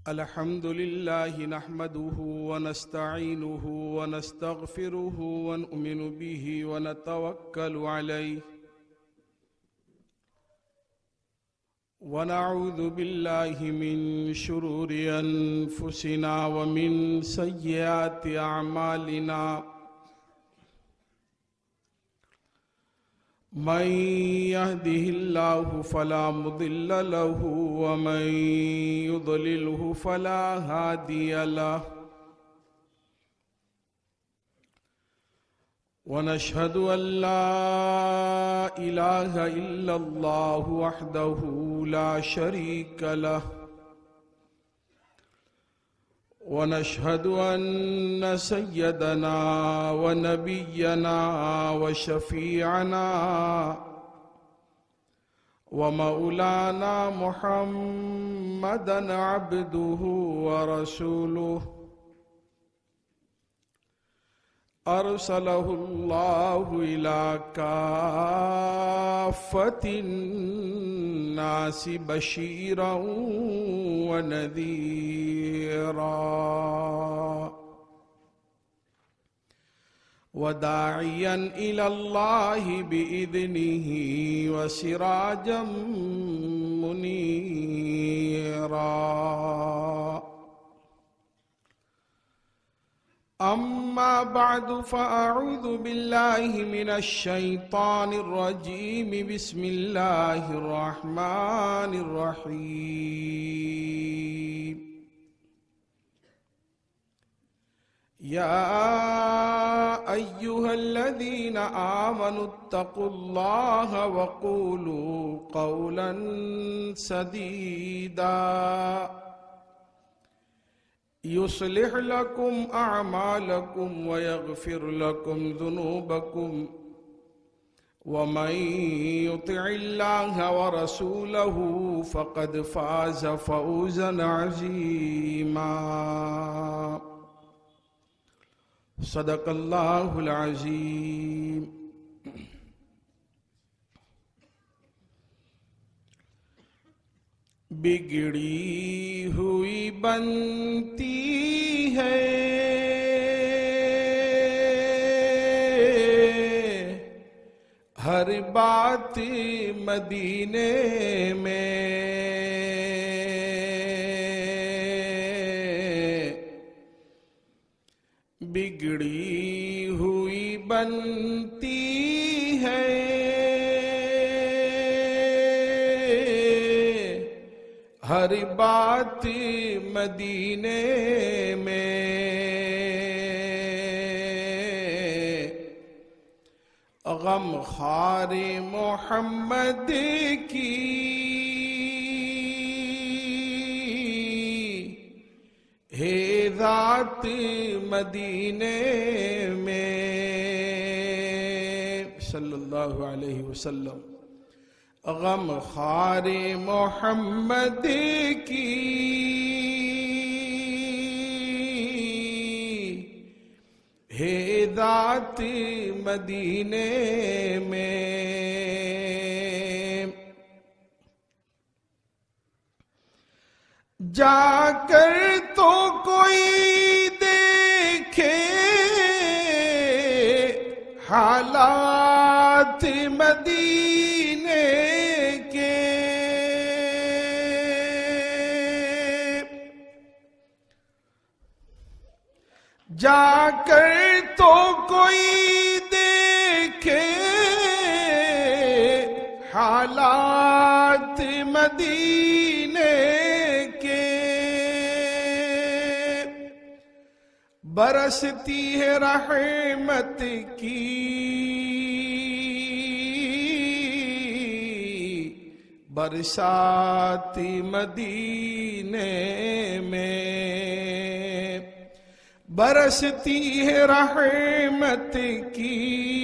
अल्हम्दुलिल्लाहि नहमदुहु व नस्तईनुहु व नस्तगफिरुहु व नुमिनु बिही व नतवक्कलु अलैहि व नऊज़ु बिल्लाहि मिन शुरूरि अनफुसिना व मिन सय्यिआति अअमालिना मन यहदिहिल्लाहु फला मुदिल्ल लहु व मन युद्लिलहु फला हादिय लहु व नशहदु अल्ला इलाहा इल्लल्लाहु वहदहु ला शरीक लहु व नशहदु अन्न सय्यदना व नबिय्यना व शफीअना व मौलाना मुहम्मदन अब्दुहु व रसूलुहु अरसलहुल्लाहु इला काफ़्फ़तिन नासि बशीरन व नज़ीरा व दाइयन इलल्लाहि बिइज़निही व सिराजम मुनीरा। अम्मा बअदु फ़अऊज़ु बिल्लाहि मिनश शैतानिर रजीम बिस्मिल्लाहिर रहमानिर रहीम। या अय्युहल्लज़ीना आमनुत्तक़ुल्लाहा व क़ूलू क़ौलन सदीदा युस्लिह लकुम अअमालकुम व यग़फिर लकुम ज़ुनूबकुम व मन युतिइल्लाह व रसूलहु फ़क़द फ़ाज़ फ़ौज़न अज़ीमा। सदक़ल्लाहुल अज़ीम। बिगड़ी हुई बनती है हर बात मदीने में, बिगड़ी हुई बनती है हर बात मदीने में, गम खारे मोहम्मद की है ज़ात मदीने में सल्लल्लाहु अलैहि वसल्लम। गम खारे मोहम्मद की है ज़ात मदीने में, जाकर तो कोई देखे हालात मदीने के, जाकर तो कोई देखे हालात मदीने के। बरसती है रहमत की बरसात मदीने में, बरसती है रहमत की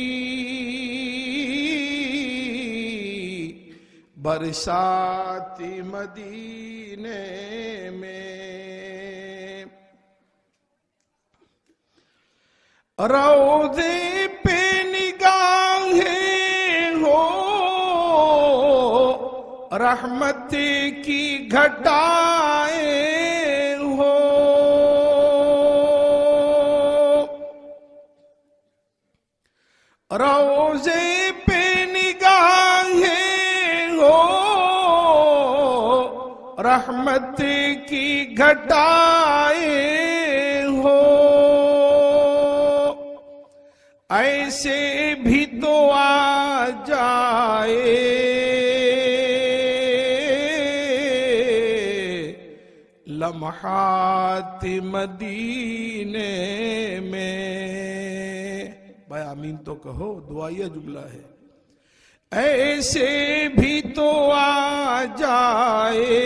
बरसात मदीने में। रोज़े पे निगाहें हो रहमत की घटाएं रोजे पे निगाहें हो, रहमत की घटाएं हो, ऐसे भी तो आ जाए लम्हात मदीने में। भाई आमीन तो कहो, दुआया जुमला है। ऐसे भी तो आ जाए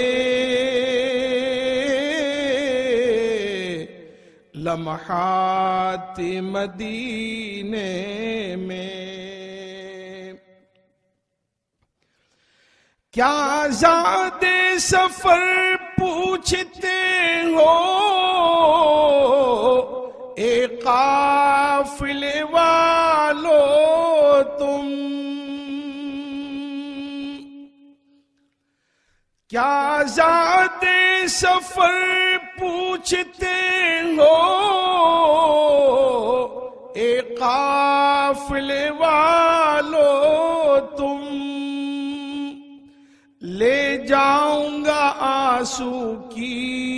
लम्हात मदीने में। क्या ज़ादे सफर पूछते हो, एक काफिले वालो तुम। क्या ज़ादे सफर पूछते हो, एक काफिले वालो तुम। ले जाऊंगा आंसू की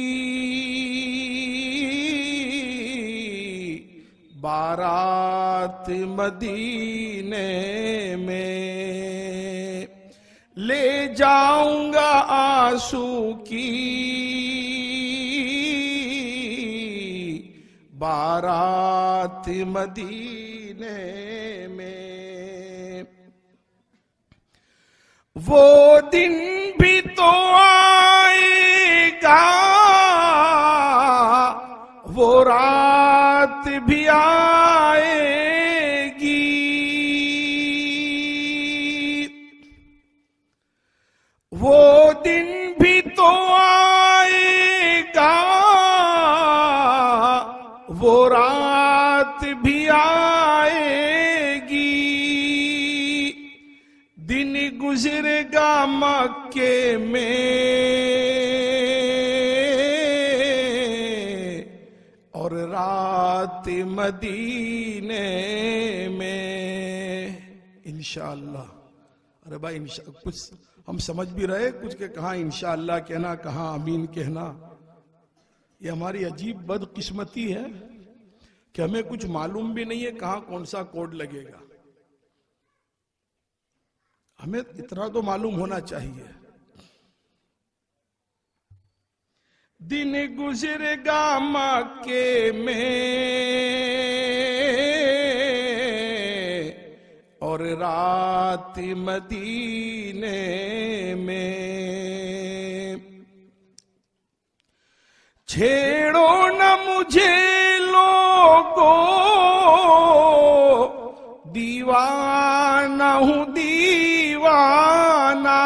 बारात मदीने में। ले जाऊंगा आंसू की बारात मदीने में। वो दिन भी तो आएगा, वो रात भी आएगी। वो दिन भी तो आएगा, वो रात भी आएगी। दिन गुजरेगा मक्के में और रात मदीने में इंशाअल्लाह। अरे भाई कुछ हम समझ भी रहे, कुछ के कहाँ इंशाअल्लाह कहना, कहाँ आमीन कहना। ये हमारी अजीब बदकिस्मती है कि हमें कुछ मालूम भी नहीं है कहाँ कौन सा कोड लगेगा। हमें इतना तो मालूम होना चाहिए। दिन गुजरेगा मक्के में और रात मदीने में। छेड़ो न मुझे लोगों, दीवाना हूं दीवाना।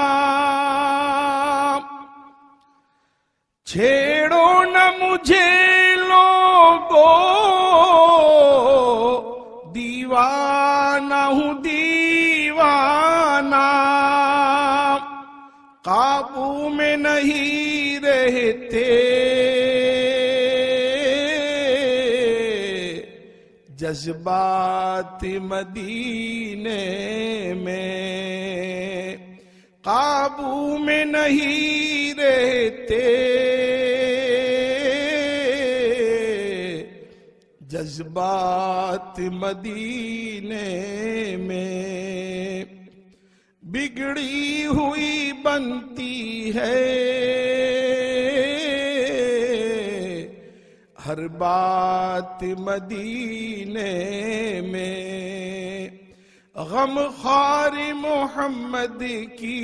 छेड़ो न मुझे लोगों, दीवाना हूं दीवाना। काबू में नहीं रहते जज्बात मदीने में। काबू में नहीं रहते जज्बात मदीने में। बिगड़ी हुई बनती है हर बात मदीने में। गम ख्वारी मोहम्मद की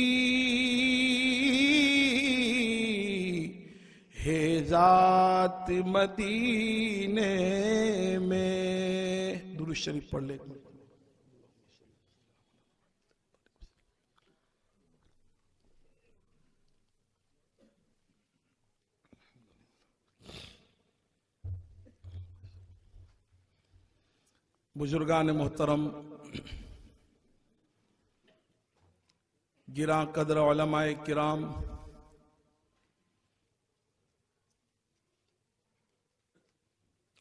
है ज़ात मदीने में। दुरूद शरीफ पढ़ ले। बुजुर्गान मोहतरम, गिरा कदर उलमाए किराम,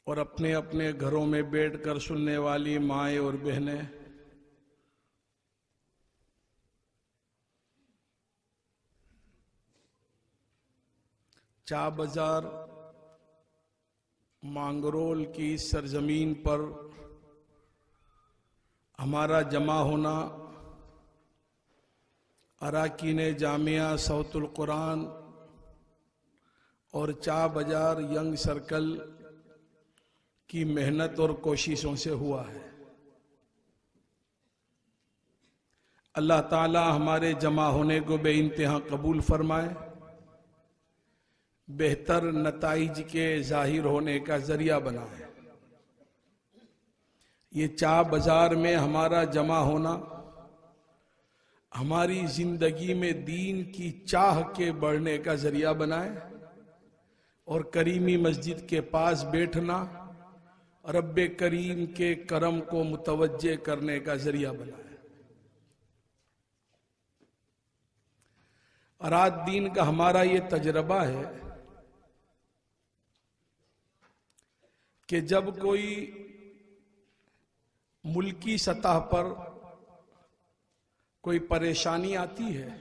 और अपने अपने घरों में बैठकर सुनने वाली माएं और बहनें, चाय बाजार मांगरोल की सरजमीन पर हमारा जमा होना अराकीन जामिया सौतुल कुरान और चाय बाजार यंग सर्कल की मेहनत और कोशिशों से हुआ है। अल्लाह ताला हमारे जमा होने को बेइंतहा कबूल फरमाए, बेहतर नताइज के जाहिर होने का जरिया बनाए। ये चाय बाजार में हमारा जमा होना हमारी जिंदगी में दीन की चाह के बढ़ने का जरिया बनाए और करीमी मस्जिद के पास बैठना रब्बे करीम के करम को मुतवज्जे करने का जरिया बनाए। रात दिन का हमारा ये तजर्बा है कि जब कोई मुल्की सतह पर कोई परेशानी आती है,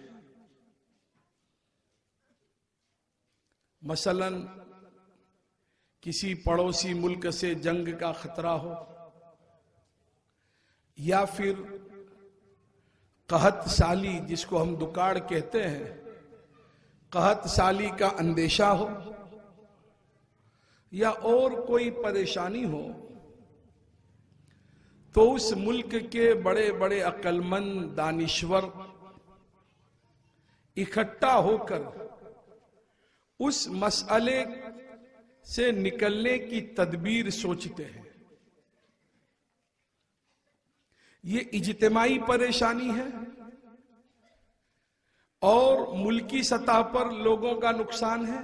मसलन किसी पड़ोसी मुल्क से जंग का खतरा हो या फिर कहत साली जिसको हम दुकाड़ कहते हैं, कहत साली का अंदेशा हो या और कोई परेशानी हो, तो उस मुल्क के बड़े बड़े अक्लमंद दानिश्वर इकट्ठा होकर उस मसले से निकलने की तदबीर सोचते हैं। ये इज्तिमाई परेशानी है और मुल्की सतह पर लोगों का नुकसान है,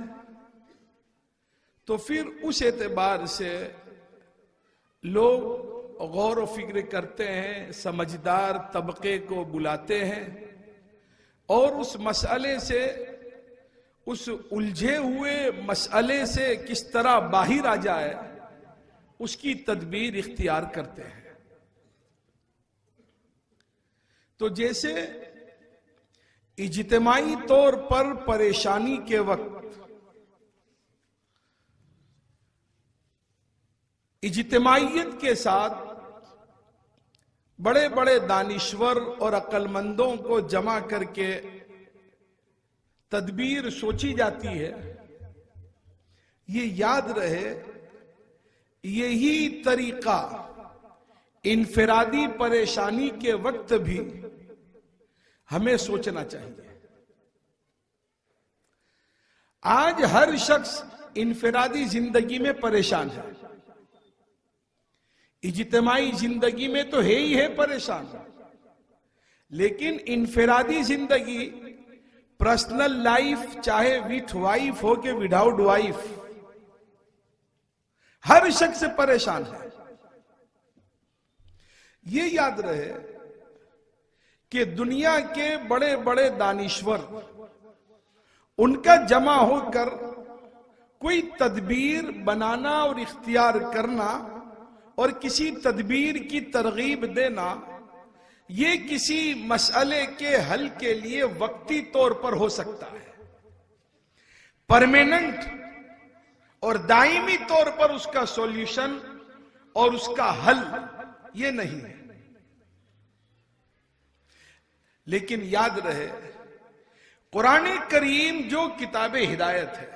तो फिर उस एतबार से लोग गौर व फिक्र करते हैं, समझदार तबके को बुलाते हैं और उस मसले से, उस उलझे हुए मसले से किस तरह बाहर आ जाए उसकी तदबीर इख्तियार करते हैं। तो जैसे इज्तिमाई तौर पर परेशानी के वक्त इज्तिमाइयत के साथ बड़े बड़े दानिश्वर और अक्लमंदों को जमा करके तदबीर सोची जाती है, ये याद रहे यही तरीका इनफिरादी परेशानी के वक्त भी हमें सोचना चाहिए। आज हर शख्स इनफिरादी जिंदगी में परेशान है, इज्तिमाई जिंदगी में तो है ही है परेशान, लेकिन इनफिरादी जिंदगी, पर्सनल लाइफ, चाहे विथ वाइफ हो के विदाउट वाइफ, हर शख्स परेशान है। ये याद रहे कि दुनिया के बड़े बड़े दानिश्वर, उनका जमा होकर कोई तदबीर बनाना और इख्तियार करना और किसी तदबीर की तरगीब देना, ये किसी मसले के हल के लिए वक्ती तौर पर हो सकता है, परमानेंट और दायमी तौर पर उसका सॉल्यूशन और उसका हल ये नहीं है। लेकिन याद रहे कुरान करीम जो किताब हिदायत है,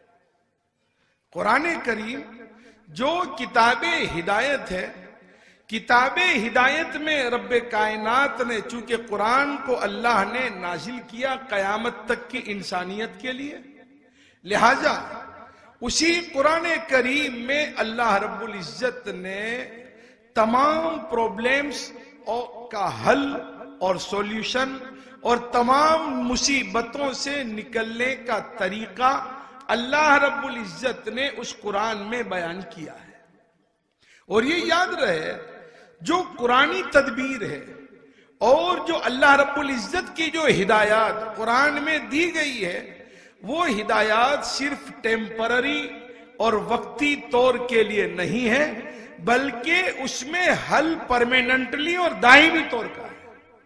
कुरान करीम जो किताब हिदायत है, किताब हिदायत में रब्बे कायनात ने, चूंकि कुरान को अल्लाह ने नाजिल किया कयामत तक की इंसानियत के लिए, लिहाजा उसी कुरान करीम में अल्लाह रब्बुल इज्जत ने तमाम प्रॉब्लम्स का हल और सॉल्यूशन और तमाम मुसीबतों से निकलने का तरीका अल्लाह रब्बुल इज्जत ने उस कुरान में बयान किया है। और ये याद रहे जो कुरानी तदबीर है और जो अल्लाह रब्बुल इज्जत की जो हिदायत कुरान में दी गई है, वो हिदायत सिर्फ टेम्पररी और वक्ती तौर के लिए नहीं है, बल्कि उसमें हल परमानेंटली और दायमी तौर का है।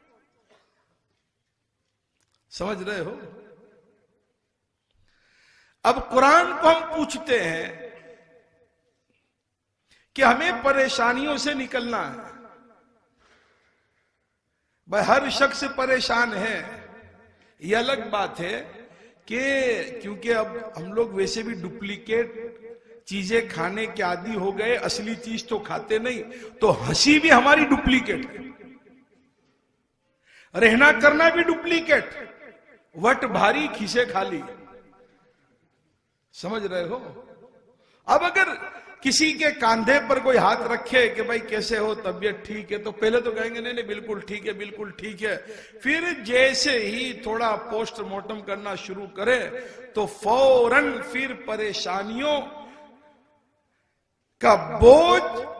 समझ रहे हो? अब कुरान को हम पूछते हैं कि हमें परेशानियों से निकलना है। भाई हर शख्स परेशान है, यह अलग बात है कि क्योंकि अब हम लोग वैसे भी डुप्लीकेट चीजें खाने के आदी हो गए, असली चीज तो खाते नहीं, तो हंसी भी हमारी डुप्लीकेट है, रहना करना भी डुप्लीकेट, वट भारी खीसे खाली। समझ रहे हो? अब अगर किसी के कांधे पर कोई हाथ रखे कि भाई कैसे हो, तबीयत ठीक है, तो पहले तो कहेंगे नहीं नहीं बिल्कुल ठीक है, बिल्कुल ठीक है। फिर जैसे ही थोड़ा पोस्टमार्टम करना शुरू करे तो फौरन फिर परेशानियों का बोझ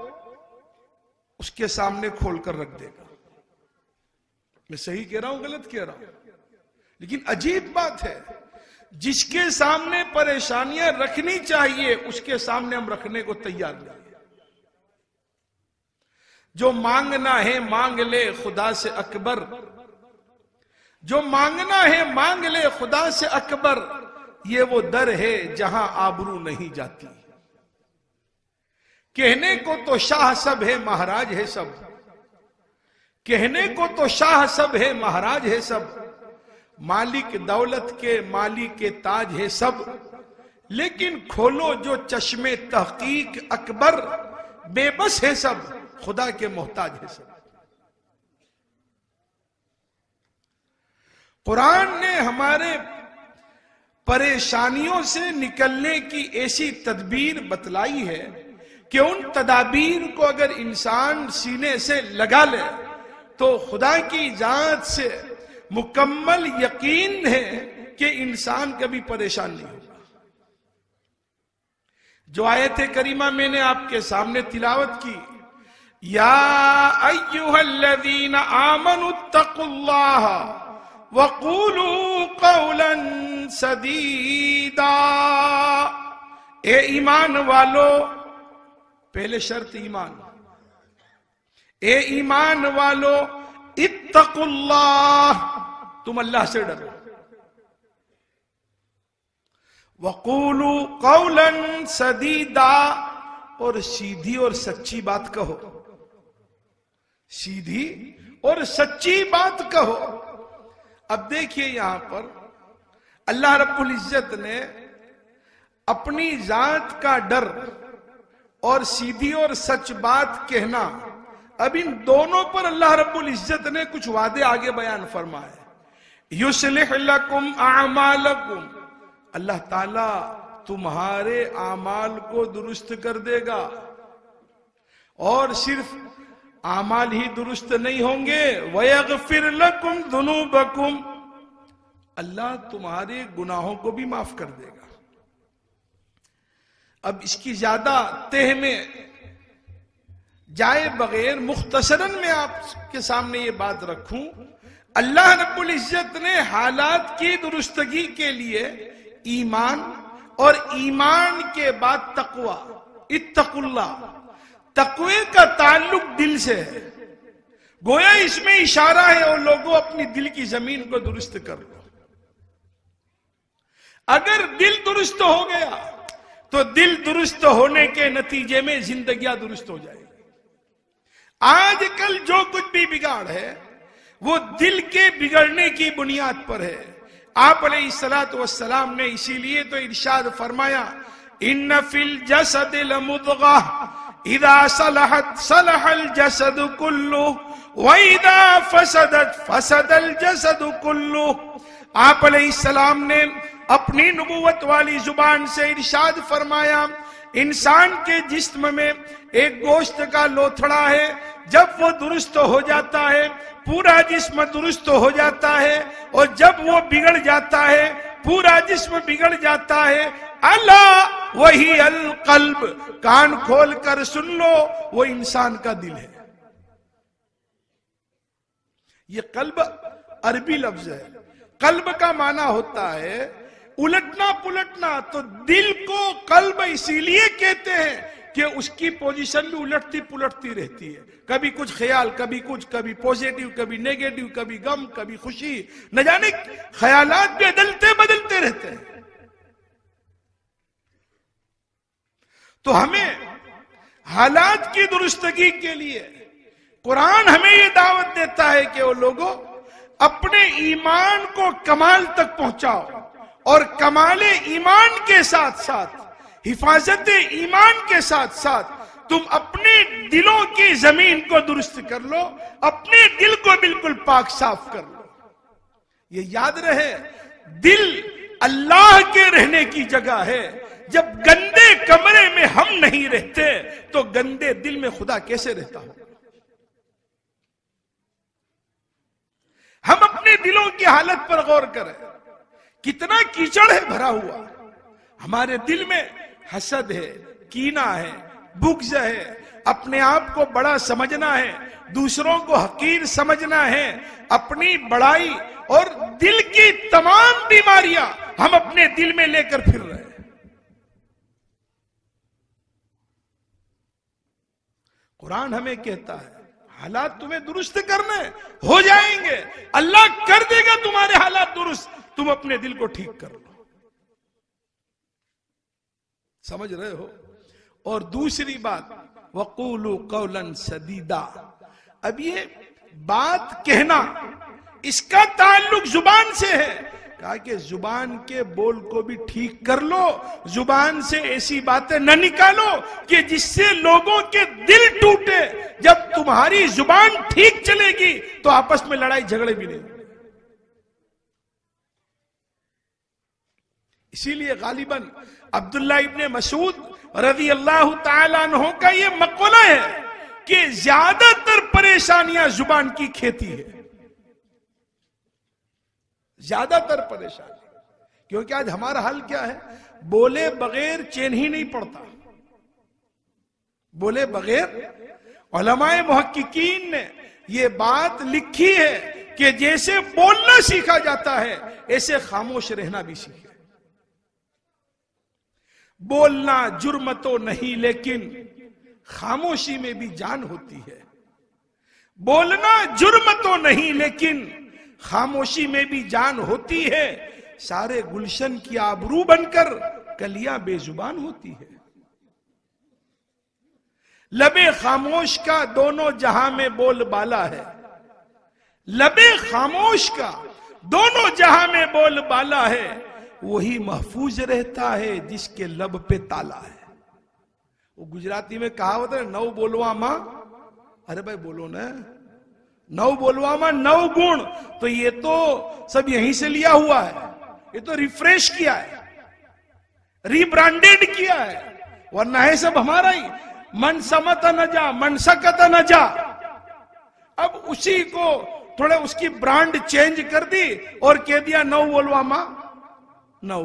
उसके सामने खोलकर रख देगा। मैं सही कह रहा हूं, गलत कह रहा हूं? लेकिन अजीब बात है, जिसके सामने परेशानियां रखनी चाहिए उसके सामने हम रखने को तैयार नहीं। जो मांगना है मांग ले खुदा से अकबर, जो मांगना है मांग ले खुदा से अकबर, ये वो दर है जहां आबरू नहीं जाती। कहने को तो शाह सब है महाराज है सब, कहने को तो शाह सब है महाराज है सब, मालिक दौलत के मालिक के ताज है सब, लेकिन खोलो जो चश्मे तहकीक अकबर, बेबस है सब, खुदा के मोहताज है सब। कुरान ने हमारे परेशानियों से निकलने की ऐसी तदबीर बतलाई है कि उन तदाबीर को अगर इंसान सीने से लगा ले तो खुदा की जात से मुकम्मल यकीन है कि इंसान कभी परेशान नहीं होगा। जो आयत करीमा मैंने आपके सामने तिलावत की, या अय्युहल्लज़ीना आमनुत्तकुल्लाह वक़ूलू क़ौलन सदीदा, ए ईमान वालो, पहले शर्त ईमान, ए ईमान वालो इत्तकुल्लाह, तुम अल्लाह से डरो, वक़ूलू क़ौलन सदीदा, और सीधी और सच्ची बात कहो, सीधी और सच्ची बात कहो। अब देखिए यहां पर अल्लाह रब्बुल इज्जत ने अपनी जात का डर और सीधी और सच बात कहना, अब इन दोनों पर अल्लाह रब्बुल इज्जत ने कुछ वादे आगे बयान फरमाए। युस्लिह लकुम आमालकुम, अल्लाह ताला तुम्हारे आमाल को दुरुस्त कर देगा, और सिर्फ आमाल ही दुरुस्त नहीं होंगे, वयगफिर लकुम दुनूबकुम, अल्लाह तुम्हारे गुनाहों को भी माफ कर देगा। अब इसकी ज्यादा तह में जाए बगैर मुख्तसरन में आपके सामने ये बात रखूं, अल्लाह रब्बुल इज्जत ने हालात की दुरुस्तगी के लिए ईमान, और ईमान के बाद तकवा, इत्तकुल्लाह, तकवे का ताल्लुक दिल से है। गोया इसमें इशारा है, और लोगों अपनी दिल की जमीन को दुरुस्त कर लो। अगर दिल दुरुस्त हो गया तो दिल दुरुस्त होने के नतीजे में जिंदगियां दुरुस्त हो जाएगी। आजकल जो कुछ भी बिगाड़ है वो दिल के बिगड़ने की बुनियाद पर है। आप अलैहिस्सलातु वस्सलाम ने इसीलिए तो इरशाद फरमाया, इन्न फिल जसद लमुदग़ह इदा सलहत सलहल जसद कुल्लु व इदा फसदत फसदल जसद कुल्लु। आप अलैहिस्सलाम ने अपनी नबुवत वाली जुबान से इरशाद फरमाया, इंसान के जिस्म में एक गोश्त का लोथड़ा है, जब वो दुरुस्त हो जाता है पूरा जिस्म दुरुस्त हो जाता है, और जब वो बिगड़ जाता है पूरा जिस्म बिगड़ जाता है। अला वही अल कल्ब, कान खोल कर सुन लो, वो इंसान का दिल है। ये कल्ब अरबी लफ्ज है। कल्ब का माना होता है उलटना पुलटना, तो दिल को कल्ब इसीलिए कहते हैं कि उसकी पोजीशन भी उलटती पुलटती रहती है। कभी कुछ ख्याल, कभी कुछ, कभी पॉजिटिव, कभी नेगेटिव, कभी गम, कभी खुशी, न जाने ख्यालात भी बदलते बदलते रहते हैं। तो हमें हालात की दुरुस्तगी के लिए कुरान हमें यह दावत देता है कि वो लोगों अपने ईमान को कमाल तक पहुंचाओ, और कमाले ईमान के साथ साथ, हिफाजत ईमान के साथ साथ तुम अपने दिलों की जमीन को दुरुस्त कर लो, अपने दिल को बिल्कुल पाक साफ कर लो। ये याद रहे, दिल अल्लाह के रहने की जगह है। जब गंदे कमरे में हम नहीं रहते तो गंदे दिल में खुदा कैसे रहता हो? हम अपने दिलों की हालत पर गौर करें, कितना कीचड़ है भरा हुआ। हमारे दिल में हसद है, कीना है, बुग़्ज़ है, अपने आप को बड़ा समझना है, दूसरों को हकीर समझना है, अपनी बड़ाई और दिल की तमाम बीमारियां हम अपने दिल में लेकर फिर रहे हैं। कुरान हमें कहता है हालात तुम्हें दुरुस्त करने हो जाएंगे, अल्लाह कर देगा तुम्हारे हालात दुरुस्त, तुम अपने दिल को ठीक कर लो। समझ रहे हो? और दूसरी बात, वक़ूलू क़ौलन सदीदा। अब ये बात कहना, इसका ताल्लुक जुबान से है। कहा कि जुबान के बोल को भी ठीक कर लो, जुबान से ऐसी बातें न निकालो कि जिससे लोगों के दिल टूटे। जब तुम्हारी जुबान ठीक चलेगी तो आपस में लड़ाई झगड़े भी नहीं। इसीलिए गालिबन अब्दुल्ला इब्ने मसूद रज़ी अल्लाह ताला अन्हु का यह मक़ौला है कि ज्यादातर परेशानियां जुबान की खेती है, ज्यादातर परेशानी। क्योंकि आज हमारा हाल क्या है, बोले बगैर चैन ही नहीं पड़ता। बोले बगैर, उलमाए मुहक्किकीन ने यह बात लिखी है कि जैसे बोलना सीखा जाता है ऐसे खामोश रहना भी सीखे। बोलना जुर्म तो नहीं, लेकिन खामोशी में भी जान होती है। बोलना जुर्म तो नहीं, लेकिन खामोशी में भी जान होती है। सारे गुलशन की आबरू बनकर कलियां बेजुबान होती है। लबे खामोश का दोनों जहां में बोल बाला है, लबे खामोश का दोनों जहां में बोल बाला है। वही महफूज रहता है जिसके लब पे ताला है। वो गुजराती में कहावत है, नौ बोलवा मां, अरे भाई बोलो ना, नौ बोलवा मां नौ गुण। तो ये तो सब यहीं से लिया हुआ है, ये तो रिफ्रेश किया है, रीब्रांडेड किया है, वरना है सब हमारा ही। मन समत न जा, मन सकत न जा। अब उसी को थोड़ा उसकी ब्रांड चेंज कर दी और कह दिया नौ बोलवा मां नौ।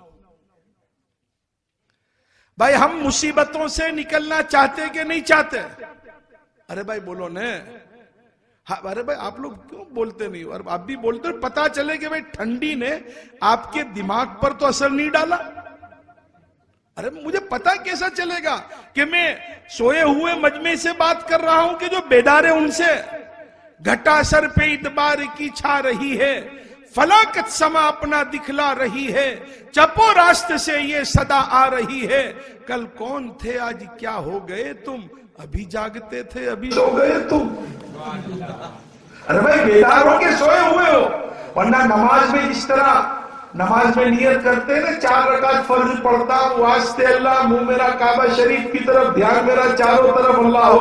भाई हम मुसीबतों से निकलना चाहते कि नहीं चाहते? अरे भाई बोलो ने। हाँ, अरे भाई आप लोग क्यों बोलते नहीं? और आप भी बोलते हो, पता चले कि भाई ठंडी ने आपके दिमाग पर तो असर नहीं डाला। अरे मुझे पता कैसा चलेगा कि मैं सोए हुए मजमे से बात कर रहा हूं कि जो बेदार है उनसे। घटा सर पे इतबार की छा रही है, फलाकत समा अपना दिखला रही है, चपो रास्ते से ये सदा आ रही है। कल कौन थे आज क्या हो गए तुम, अभी जागते थे अभी सो गए तुम। अरे भाई बेदार हो के सोए हुए हो, वरना नमाज में जिस तरह नमाज में नियत करते हैं ना, 4 रकात फर्ज पढ़ता हूं, वास्ते अल्लाह, मुंह मेरा काबा शरीफ की तरफ, ध्यान मेरा चारों तरफ, अल्लाह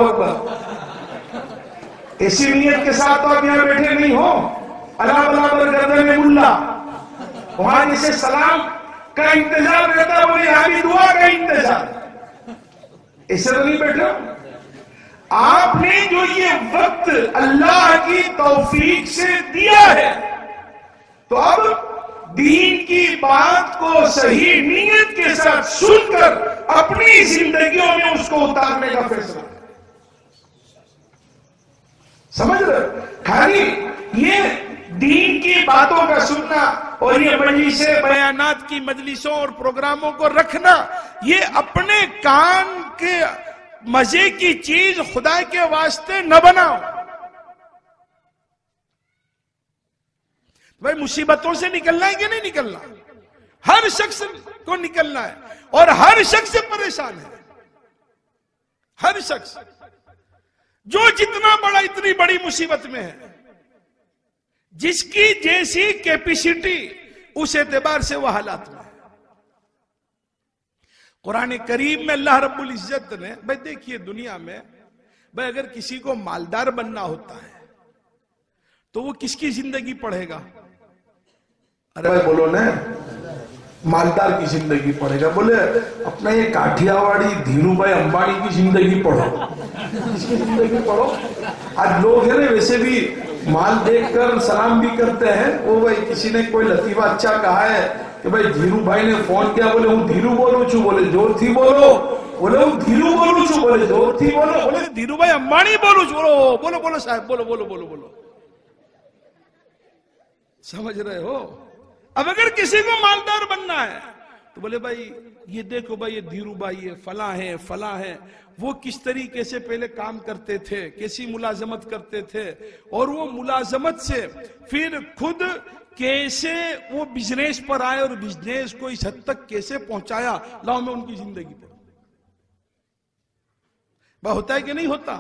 अकबर। ऐसी नियत के साथ तो आप यहाँ बैठे नहीं हो। अल्लाह बराबर गर्दन में मुल्ला, वहां जैसे सलाम का इंतजार रहता है, बोले यहाँ भी दुआ का इंतजार। ऐसे तो नहीं बैठे हो। आपने जो ये वक्त अल्लाह की तौफीक से दिया है, तो अब दीन की बात को सही नीयत के साथ सुनकर अपनी जिंदगियों में उसको उतारने का फैसला। समझ रहे? खाली ये दीन की बातों का सुनना और ये मजलिसें बयानात की मजलिसों और प्रोग्रामों को रखना, ये अपने कान के मजे की चीज खुदा के वास्ते न बनाओ। भाई मुसीबतों से निकलना है कि नहीं निकलना? हर शख्स को निकलना है और हर शख्स परेशान है। हर शख्स जो जितना बड़ा इतनी बड़ी मुसीबत में है, जिसकी जैसी कैपेसिटी उस एतबार से वह हालात में है। कुरान करीम में अल्लाह रब्बुल इज्जत ने, भाई देखिए दुनिया में भाई अगर किसी को मालदार बनना होता है तो वो किसकी जिंदगी पढ़ेगा? अरे भाई बोलो ना, मालदार की जिंदगी पढ़ेगा। बोले अपना ये काठियावाड़ी धीरू भाई अंबानी की जिंदगी पढ़ो। इसकी जिंदगी पढ़ो। आज लोग है ना वैसे भी माल देखकर सलाम भी करते हैं। वो भाई किसी ने कोई लतीफा अच्छा कहा है कि भाई धीरू भाई ने फोन किया, बोले हूँ धीरू बोलू छू, बोले जोर थी बोलो, बोले हूँ धीरू बोलू छू, बोले जोर थी बोलो, बोले धीरू भाई अंबानी बोलू छू, बोलो बोलो बोलो साहब बोलो बोलो बोलो बोलो। समझ रहे हो? अब अगर किसी को मालदार बनना है तो बोले भाई ये देखो भाई ये धीरू भाई ये फला है फला है, वो किस तरीके से पहले काम करते थे, कैसी मुलाजमत करते थे, और वो मुलाजमत से फिर खुद कैसे वो बिजनेस पर आए और बिजनेस को इस हद तक कैसे पहुंचाया। लाओ मैं उनकी जिंदगी पर वह होता है कि नहीं होता?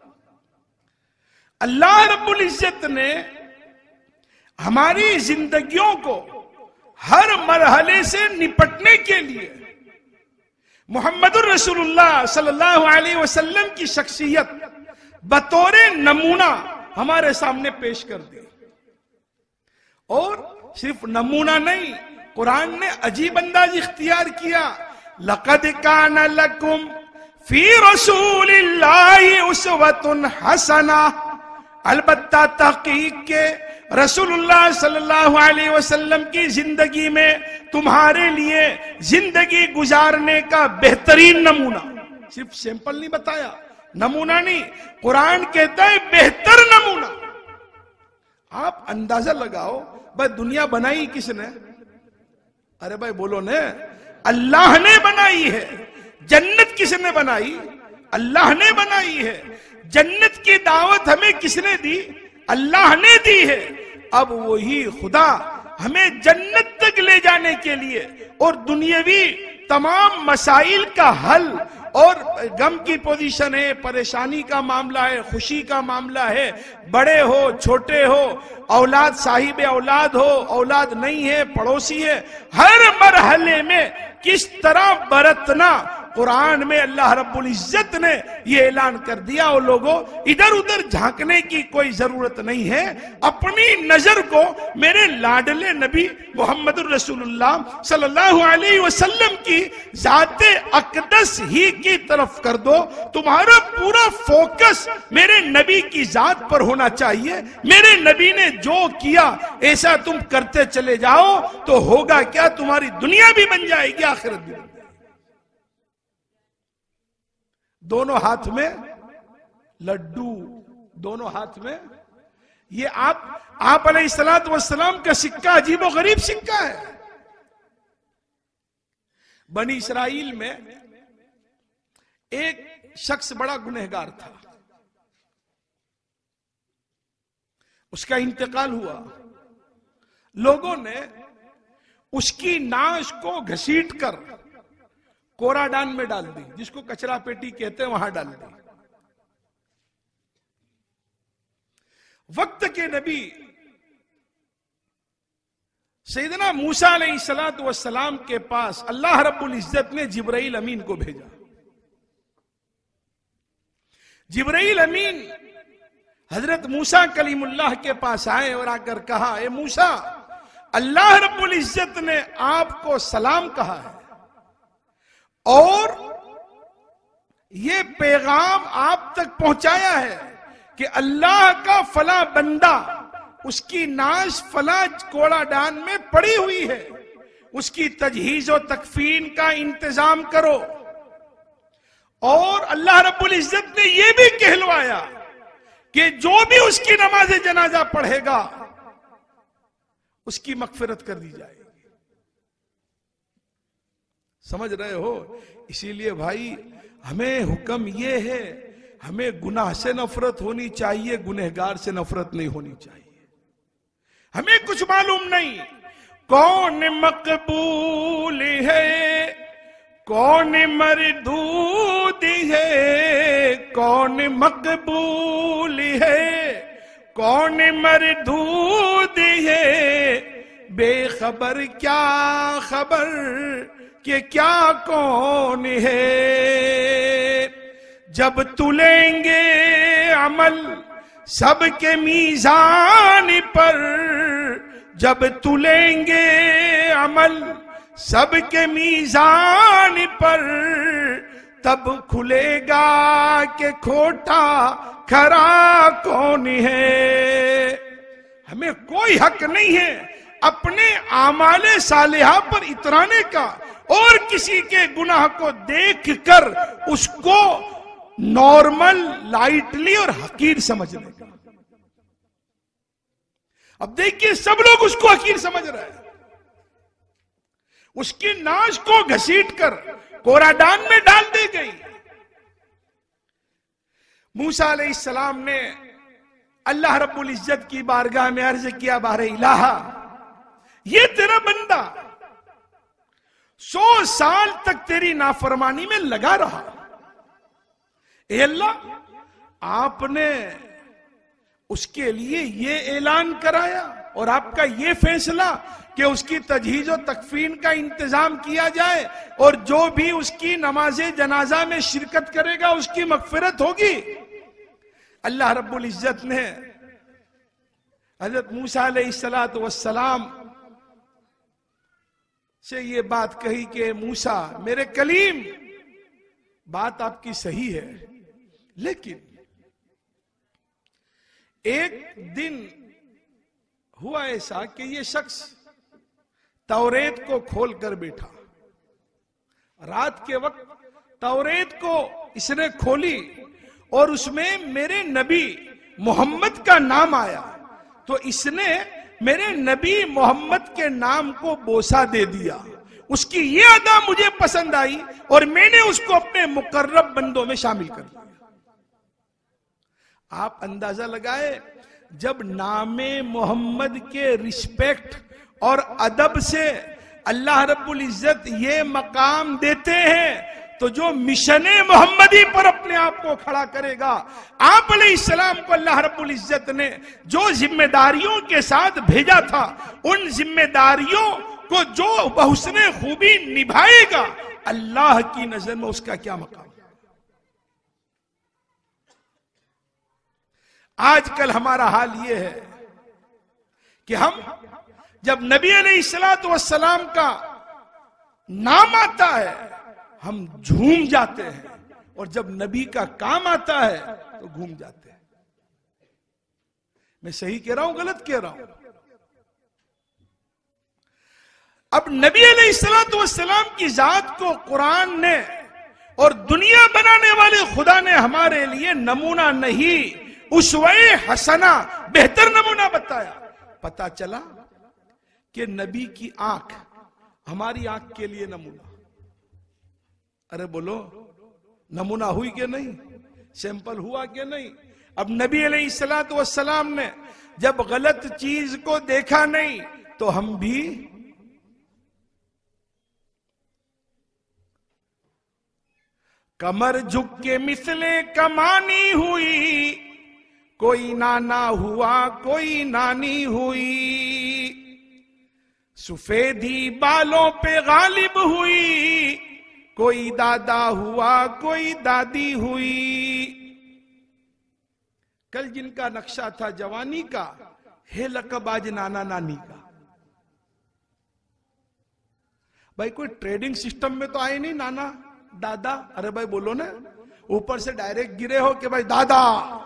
अल्लाह रब्बुल इज्जत ने हमारी जिंदगियों को हर मरहले से निपटने के लिए मोहम्मदुर रसूलुल्लाह सल्लल्लाहु अलैहि वसल्लम की शख्सियत बतौर नमूना हमारे सामने पेश कर दी। और सिर्फ नमूना नहीं, कुरान ने अजीब अंदाज इख्तियार किया। लक़द कान लकुम फी रसूलिल्लाहि उस्वतुन हसना। अलबत्ता तहकीक के रसूलुल्लाह सल्लल्लाहु अलैहि वसल्लम की जिंदगी में तुम्हारे लिए जिंदगी गुजारने का बेहतरीन नमूना, सिर्फ सैंपल नहीं बताया, नमूना नहीं, कुरान कहता है बेहतर नमूना। आप अंदाजा लगाओ भाई दुनिया बनाई किसने? अरे भाई बोलो ने, अल्लाह ने बनाई है। जन्नत किसने बनाई? अल्लाह ने बनाई है। जन्नत की दावत हमें किसने दी? अल्लाह ने दी है। अब वही खुदा हमें जन्नत तक ले जाने के लिए और दुनियावी तमाम मसाइल का हल, और गम की पोजीशन है, परेशानी का मामला है, खुशी का मामला है, बड़े हो छोटे हो, औलाद साहिब औलाद हो, औलाद नहीं है, पड़ोसी है, हर मरहले में किस तरह बरतना, कुरान में अल्लाह रब्बुल इज्जत ने यह ऐलान कर दिया। और लोगों इधर उधर झांकने की कोई जरूरत नहीं है। अपनी नजर को मेरे लाडले नबी मोहम्मदुर रसूलुल्लाह सल्लल्लाहु अलैहि वसल्लम की जाते अक़दस ही की तरफ कर दो। तुम्हारा पूरा फोकस मेरे नबी की जात पर होना चाहिए। मेरे नबी ने जो किया ऐसा तुम करते चले जाओ तो होगा क्या, तुम्हारी दुनिया भी बन जाएगी, आखिरत भी बन जाएगी। दोनों हाथ में लड्डू, दोनों हाथ में ये आप अलैहिस्सलातु वस्सलाम का सिक्का अजीबो गरीब सिक्का है। बनी इसराइल में एक शख्स बड़ा गुनहगार था, उसका इंतकाल हुआ। लोगों ने उसकी नाश को घसीटकर कोराडान में डाल दी, जिसको कचरा पेटी कहते हैं, वहां डाल दी। वक्त के नबी सैयदना मूसा अलैहिस्सलातु वस्सलाम के पास अल्लाह रब्बुल इज्जत ने जिब्राइल अमीन को भेजा। जिब्राइल अमीन हजरत मूसा कलीमुल्लाह के पास आए और आकर कहा, ए मूसा, अल्लाह रब्बुल इज्जत ने आपको सलाम कहा है और ये पैगाम आप तक पहुंचाया है कि अल्लाह का फला बंदा, उसकी नाश फला कोड़ाडान में पड़ी हुई है, उसकी तजहीज और तकफीन का इंतजाम करो। और अल्लाह रब्बुल इज्जत ने यह भी कहलवाया कि जो भी उसकी नमाज जनाजा पढ़ेगा उसकी मगफिरत कर दी जाएगी। समझ रहे हो? इसीलिए भाई हमें हुक्म ये है, हमें गुनाह से नफरत होनी चाहिए, गुनहगार से नफरत नहीं होनी चाहिए। हमें कुछ मालूम नहीं कौन मकबूल है, कौन मरदूद है, कौन मकबूल है, कौन मरदूद है, बेखबर क्या खबर कि क्या कौन है। जब तुलेंगे अमल सबके मीज़ान पर, जब तुलेंगे अमल सबके मीज़ान पर, तब खुलेगा कि खोटा खरा कौन है। हमें कोई हक नहीं है अपने आमाले सालिहा पर इतराने का और किसी के गुनाह को देखकर उसको नॉर्मल, लाइटली और हकीर समझने का। अब देखिए सब लोग उसको हकीर समझ रहे हैं। उसकी नाश को घसीट कर कोराडान में डाल दी गई। मूसा अलैहिस्सलाम ने अल्लाह रब्बुल इज्जत की बारगाह में अर्ज किया, बारे इलाहा, ये तेरा बंदा 100 साल तक तेरी नाफरमानी में लगा रहा। ए अल्लाह, आपने उसके लिए ये ऐलान कराया और आपका ये फैसला कि उसकी तजहीज और तकफीन का इंतजाम किया जाए और जो भी उसकी नमाजे जनाजा में शिरकत करेगा उसकी मगफिरत होगी। अल्लाह रब्बुल इज्जत ने हजरत मूसा अलैहिस्सलातु वस्सलाम से ये बात कही कि मूसा मेरे कलीम, बात आपकी सही है, लेकिन एक दिन हुआ ऐसा कि ये शख्स तौरेत को खोल कर बैठा। रात के वक्त तौरेत को इसने खोली और उसमें मेरे नबी मोहम्मद का नाम आया, तो इसने मेरे नबी मोहम्मद के नाम को बोसा दे दिया। उसकी ये अदा मुझे पसंद आई और मैंने उसको अपने मुकर्रब बंदों में शामिल कर दिया। आप अंदाजा लगाए, जब नामे मोहम्मद के रिस्पेक्ट और अदब से अल्लाह रब्बुल इज्जत ये मकाम देते हैं, तो जो मिशन मोहम्मदी पर अपने आप को खड़ा करेगा, आप अलैहिस्सलाम को अल्लाह रब्बुल इज्जत ने जो जिम्मेदारियों के साथ भेजा था, उन जिम्मेदारियों को जो बहुसने खूबी निभाएगा, अल्लाह की नजर में उसका क्या मकाम। आजकल हमारा हाल ये है कि हम जब नबी अलैहिस्सलातु वस्सलाम का नाम आता है हम झूम जाते हैं, और जब नबी का काम आता है तो घूम जाते हैं। मैं सही कह रहा हूं, गलत कह रहा हूं? अब नबी अलैहिस्सलातु वस्सलाम की जात को कुरान ने और दुनिया बनाने वाले खुदा ने हमारे लिए नमूना नहीं, उसवे हसना, बेहतर नमूना बताया। पता चला कि नबी की आंख हमारी आंख के लिए नमूना। अरे बोलो, नमूना हुई कि नहीं? सैंपल हुआ कि नहीं? अब नबी अलैहिस्सलातु वस्सलाम ने जब गलत चीज को देखा नहीं, तो हम भी कमर झुक के मिसले कमानी हुई, कोई नाना हुआ कोई नानी हुई, सफेदी बालों पे गालिब हुई, कोई दादा हुआ कोई दादी हुई। कल जिनका नक्शा था जवानी का, है लकब आज नाना नानी का। भाई कोई ट्रेडिंग सिस्टम में तो आए नहीं नाना दादा। अरे भाई बोलो ना, ऊपर से डायरेक्ट गिरे हो कि भाई दादा।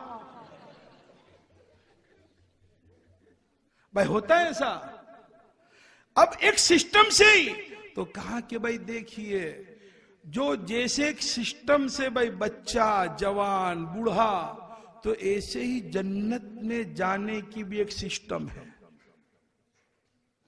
भाई होता है ऐसा। अब एक सिस्टम से ही तो कहा कि भाई देखिए, जो जैसे एक सिस्टम से भाई बच्चा, जवान, बूढ़ा, तो ऐसे ही जन्नत में जाने की भी एक सिस्टम है।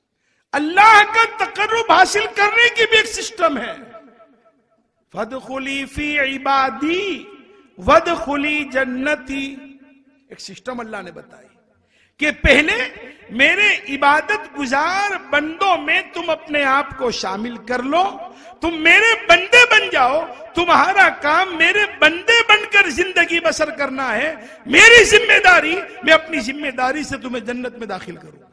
अल्लाह का तकर्रुब हासिल करने की भी एक सिस्टम है। फदखुली फी इबादी वदखुली जन्नती, एक सिस्टम अल्लाह ने बताई कि पहले मेरे इबादत गुजार बंदों में तुम अपने आप को शामिल कर लो, तुम मेरे बंदे बन जाओ, तुम्हारा काम मेरे बंदे बनकर जिंदगी बसर करना है, मेरी जिम्मेदारी, मैं अपनी जिम्मेदारी से तुम्हें जन्नत में दाखिल करूंगा।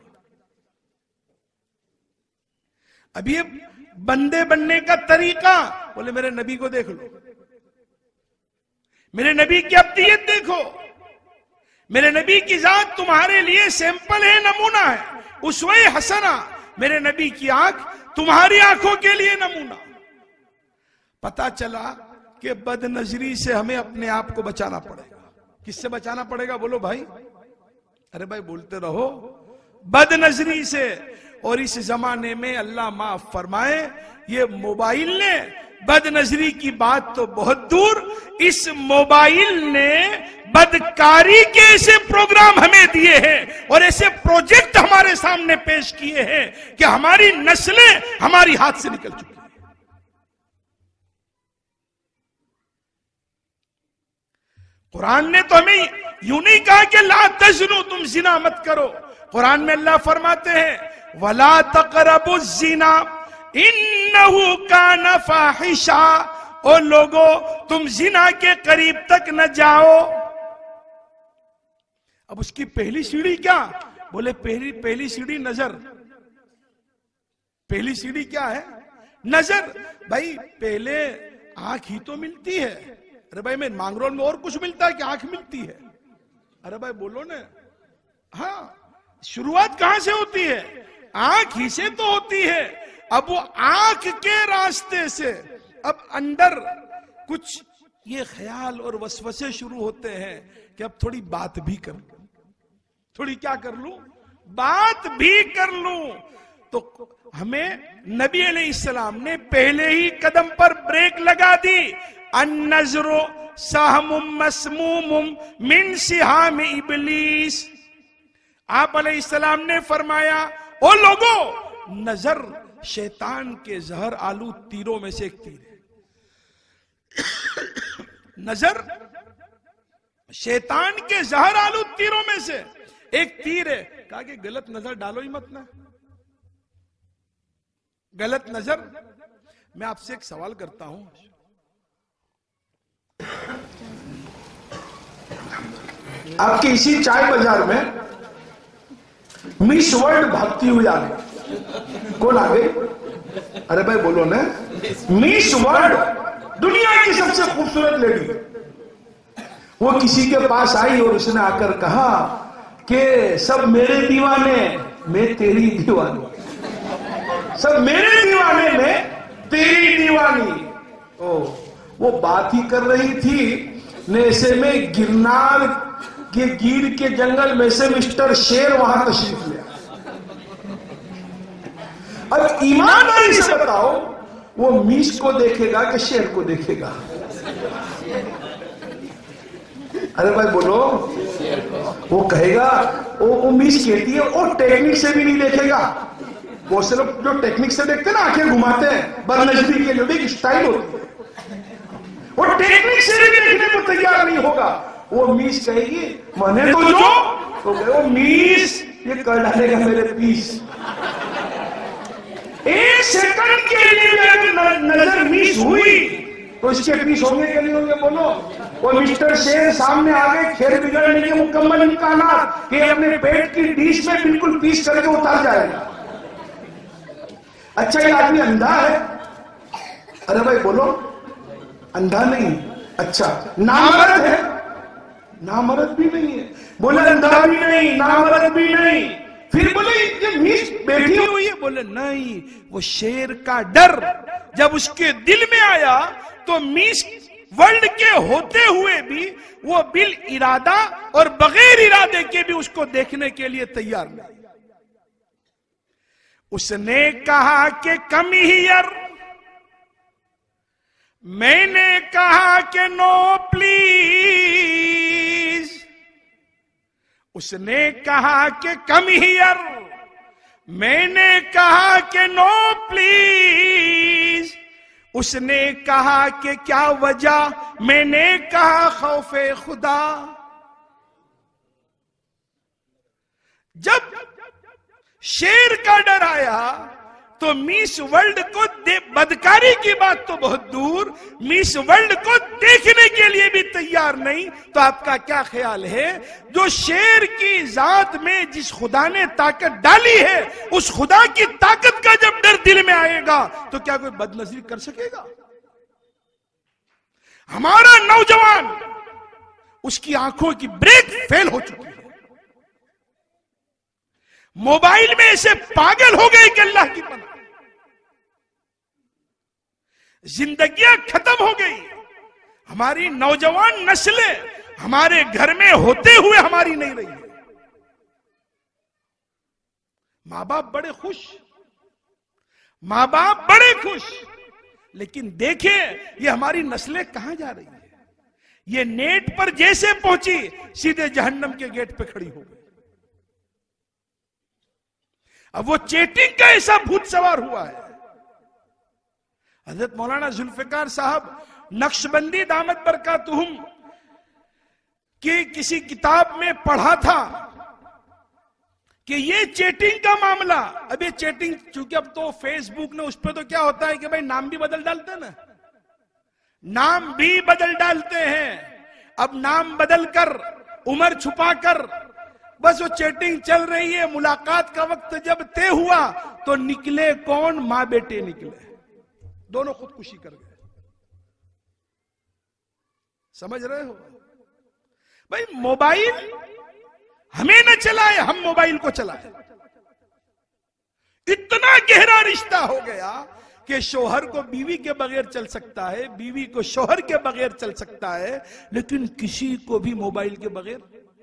अब ये बंदे बनने का तरीका, बोले मेरे नबी को देख लो, मेरे नबी की अब्दियत देखो, मेरे नबी की जात तुम्हारे लिए सैंपल है, नमूना है, उसवे हसना, मेरे नबी की आंख तुम्हारी आंखों के लिए नमूना। पता चला कि बदनजरी से हमें अपने आप को बचाना पड़ेगा। किससे बचाना पड़ेगा बोलो भाई? अरे भाई बोलते रहो, बदनजरी से। और इस जमाने में अल्लाह माफ फरमाए, ये मोबाइल ने, बदनजरी की बात तो बहुत दूर, इस मोबाइल ने बदकारी के ऐसे प्रोग्राम हमें दिए हैं और ऐसे प्रोजेक्ट हमारे सामने पेश किए हैं कि हमारी नस्लें हमारी हाथ से निकल चुकी हैं। कुरान ने तो हमें यूं नहीं कहा कि ला तज़्नु, तुम जिना मत करो। कुरान में अल्लाह फरमाते हैं वला तक़रबु ज़िना इन्नहु कान फ़ाहिशा, ओ लोगो तुम जिना के करीब तक न जाओ। अब उसकी पहली सीढ़ी क्या? बोले पहली सीढ़ी नजर। पहली सीढ़ी क्या है? नजर। भाई पहले आंख ही तो मिलती है। अरे भाई मैं मांगरोल में और कुछ मिलता है कि आंख मिलती है? अरे भाई बोलो ना। हाँ, शुरुआत कहां से होती है? आंख ही से तो होती है। अब वो आंख के रास्ते से अब अंदर कुछ ये ख्याल और वसवसे शुरू होते हैं कि अब थोड़ी बात भी कर लूं, थोड़ी क्या कर लूं, बात भी कर लूं। तो हमें नबी अलैहिस्सलाम ने पहले ही कदम पर ब्रेक लगा दी। अन्नज़्रु सहमुम मस्मूमुम मिन सिहाम इब्लीस। आप अलैहिस्सलाम ने फरमाया, ओ लोगो, नजर शैतान के जहर आलू तीरों में से एक तीर है। नजर शैतान के जहर आलू तीरों में से एक तीर है। कहा कि गलत नजर डालो ही मत ना, गलत नजर। मैं आपसे एक सवाल करता हूं, आपके इसी चाय बाजार में मिस वर्ल्ड भागती हुई आ गई। कौन आ गई? अरे भाई बोलो ना। मिस वर्ल्ड, दुनिया की सबसे खूबसूरत लेडी, वो किसी के पास आई और उसने आकर कहा कि सब मेरे दीवाने, मैं तेरी दीवानी, सब मेरे दीवाने में तेरी दीवानी। ओ, वो बात ही कर रही थी, ऐसे में गिरनार के गिर के जंगल में से मिस्टर शेर वहां तशरीफ लिया। अब ईमानदारी से बताओ, वो मीस को देखेगा कि शेर को देखेगा? अरे भाई बोलो। वो कहेगा, वो मीस कहती है, वो टेक्निक से भी नहीं देखेगा। बहुत से लोग जो टेक्निक से देखते हैं ना, आंखें घुमाते हैं, बदनजरी के लिए एक स्टाइल होती है, वो टेक्निक से भी देखने को तैयार नहीं होगा। वो मीस कहेगी मने तो जो, तो वो मीस ये कर डालेगा मेरे पीस। एक सेकंड के लिए अगर नजर मिस हुई तो इसके पीस होंगे कि नहीं होंगे बोलो? वो मिस्टर शेर सामने आ गए, खेल बिगड़ने के मुकम्मल इम्कानात कि अपने पेट की डिश में बिल्कुल पीस करके उतार जाएगा। अच्छा, ये आदमी अंधा है? अरे भाई बोलो, अंधा नहीं। अच्छा, नामर्द है? नामर्द भी नहीं है। बोले अंधा भी नहीं, नामर्द भी नहीं। फिर बोले ये मीस बैठी हुई है? बोले नहीं, वो शेर का डर जब उसके दिल में आया तो मीस वर्ल्ड के होते हुए भी वो बिल इरादा और बगैर इरादे के भी उसको देखने के लिए तैयार नहीं। उसने कहा कि कम हियर, मैंने कहा कि नो प्लीज। उसने कहा कि कम हियर, मैंने कहा कि नो प्लीज, उसने कहा कि क्या वजह, मैंने कहा खौफे खुदा। जब शेर का डर आया तो मिस वर्ल्ड को बदकारी की बात तो बहुत दूर, मिस वर्ल्ड को देखने के लिए भी तैयार नहीं। तो आपका क्या ख्याल है, जो शेर की जात में जिस खुदा ने ताकत डाली है, उस खुदा की ताकत का जब डर दिल में आएगा तो क्या कोई बदनजरी कर सकेगा? हमारा नौजवान, उसकी आंखों की ब्रेक फेल हो चुकी है, मोबाइल में ऐसे पागल हो गए कि अल्लाह की पनाह, जिंदगियां खत्म हो गई। हमारी नौजवान नस्लें हमारे घर में होते हुए हमारी नहीं रही है। मां बाप बड़े खुश, मां बाप बड़े खुश, लेकिन देखें ये हमारी नस्लें कहां जा रही है। ये नेट पर जैसे पहुंची सीधे जहन्नम के गेट पे खड़ी हो गई। अब वो चैटिंग का ऐसा भूत सवार हुआ है। हजरत मौलाना जुल्फिकार साहब नक्शबंदी दामत बरकातुहुम की किसी किताब में पढ़ा था कि ये चैटिंग का मामला, अब ये चैटिंग चूंकि अब तो फेसबुक ने, उस पर तो क्या होता है कि भाई नाम भी बदल डालते हैं ना, नाम भी बदल डालते हैं। अब नाम बदल कर, उम्र छुपा कर, बस वो चैटिंग चल रही है। मुलाकात का वक्त जब तय हुआ तो निकले कौन, मां बेटे निकले, दोनों खुदकुशी कर गए। समझ रहे हो भाई? मोबाइल हमें न चलाए, हम मोबाइल को चलाए। इतना गहरा रिश्ता हो गया कि शोहर को बीवी के बगैर चल सकता है, बीवी को शोहर के बगैर चल सकता है, लेकिन किसी को भी मोबाइल के बगैर।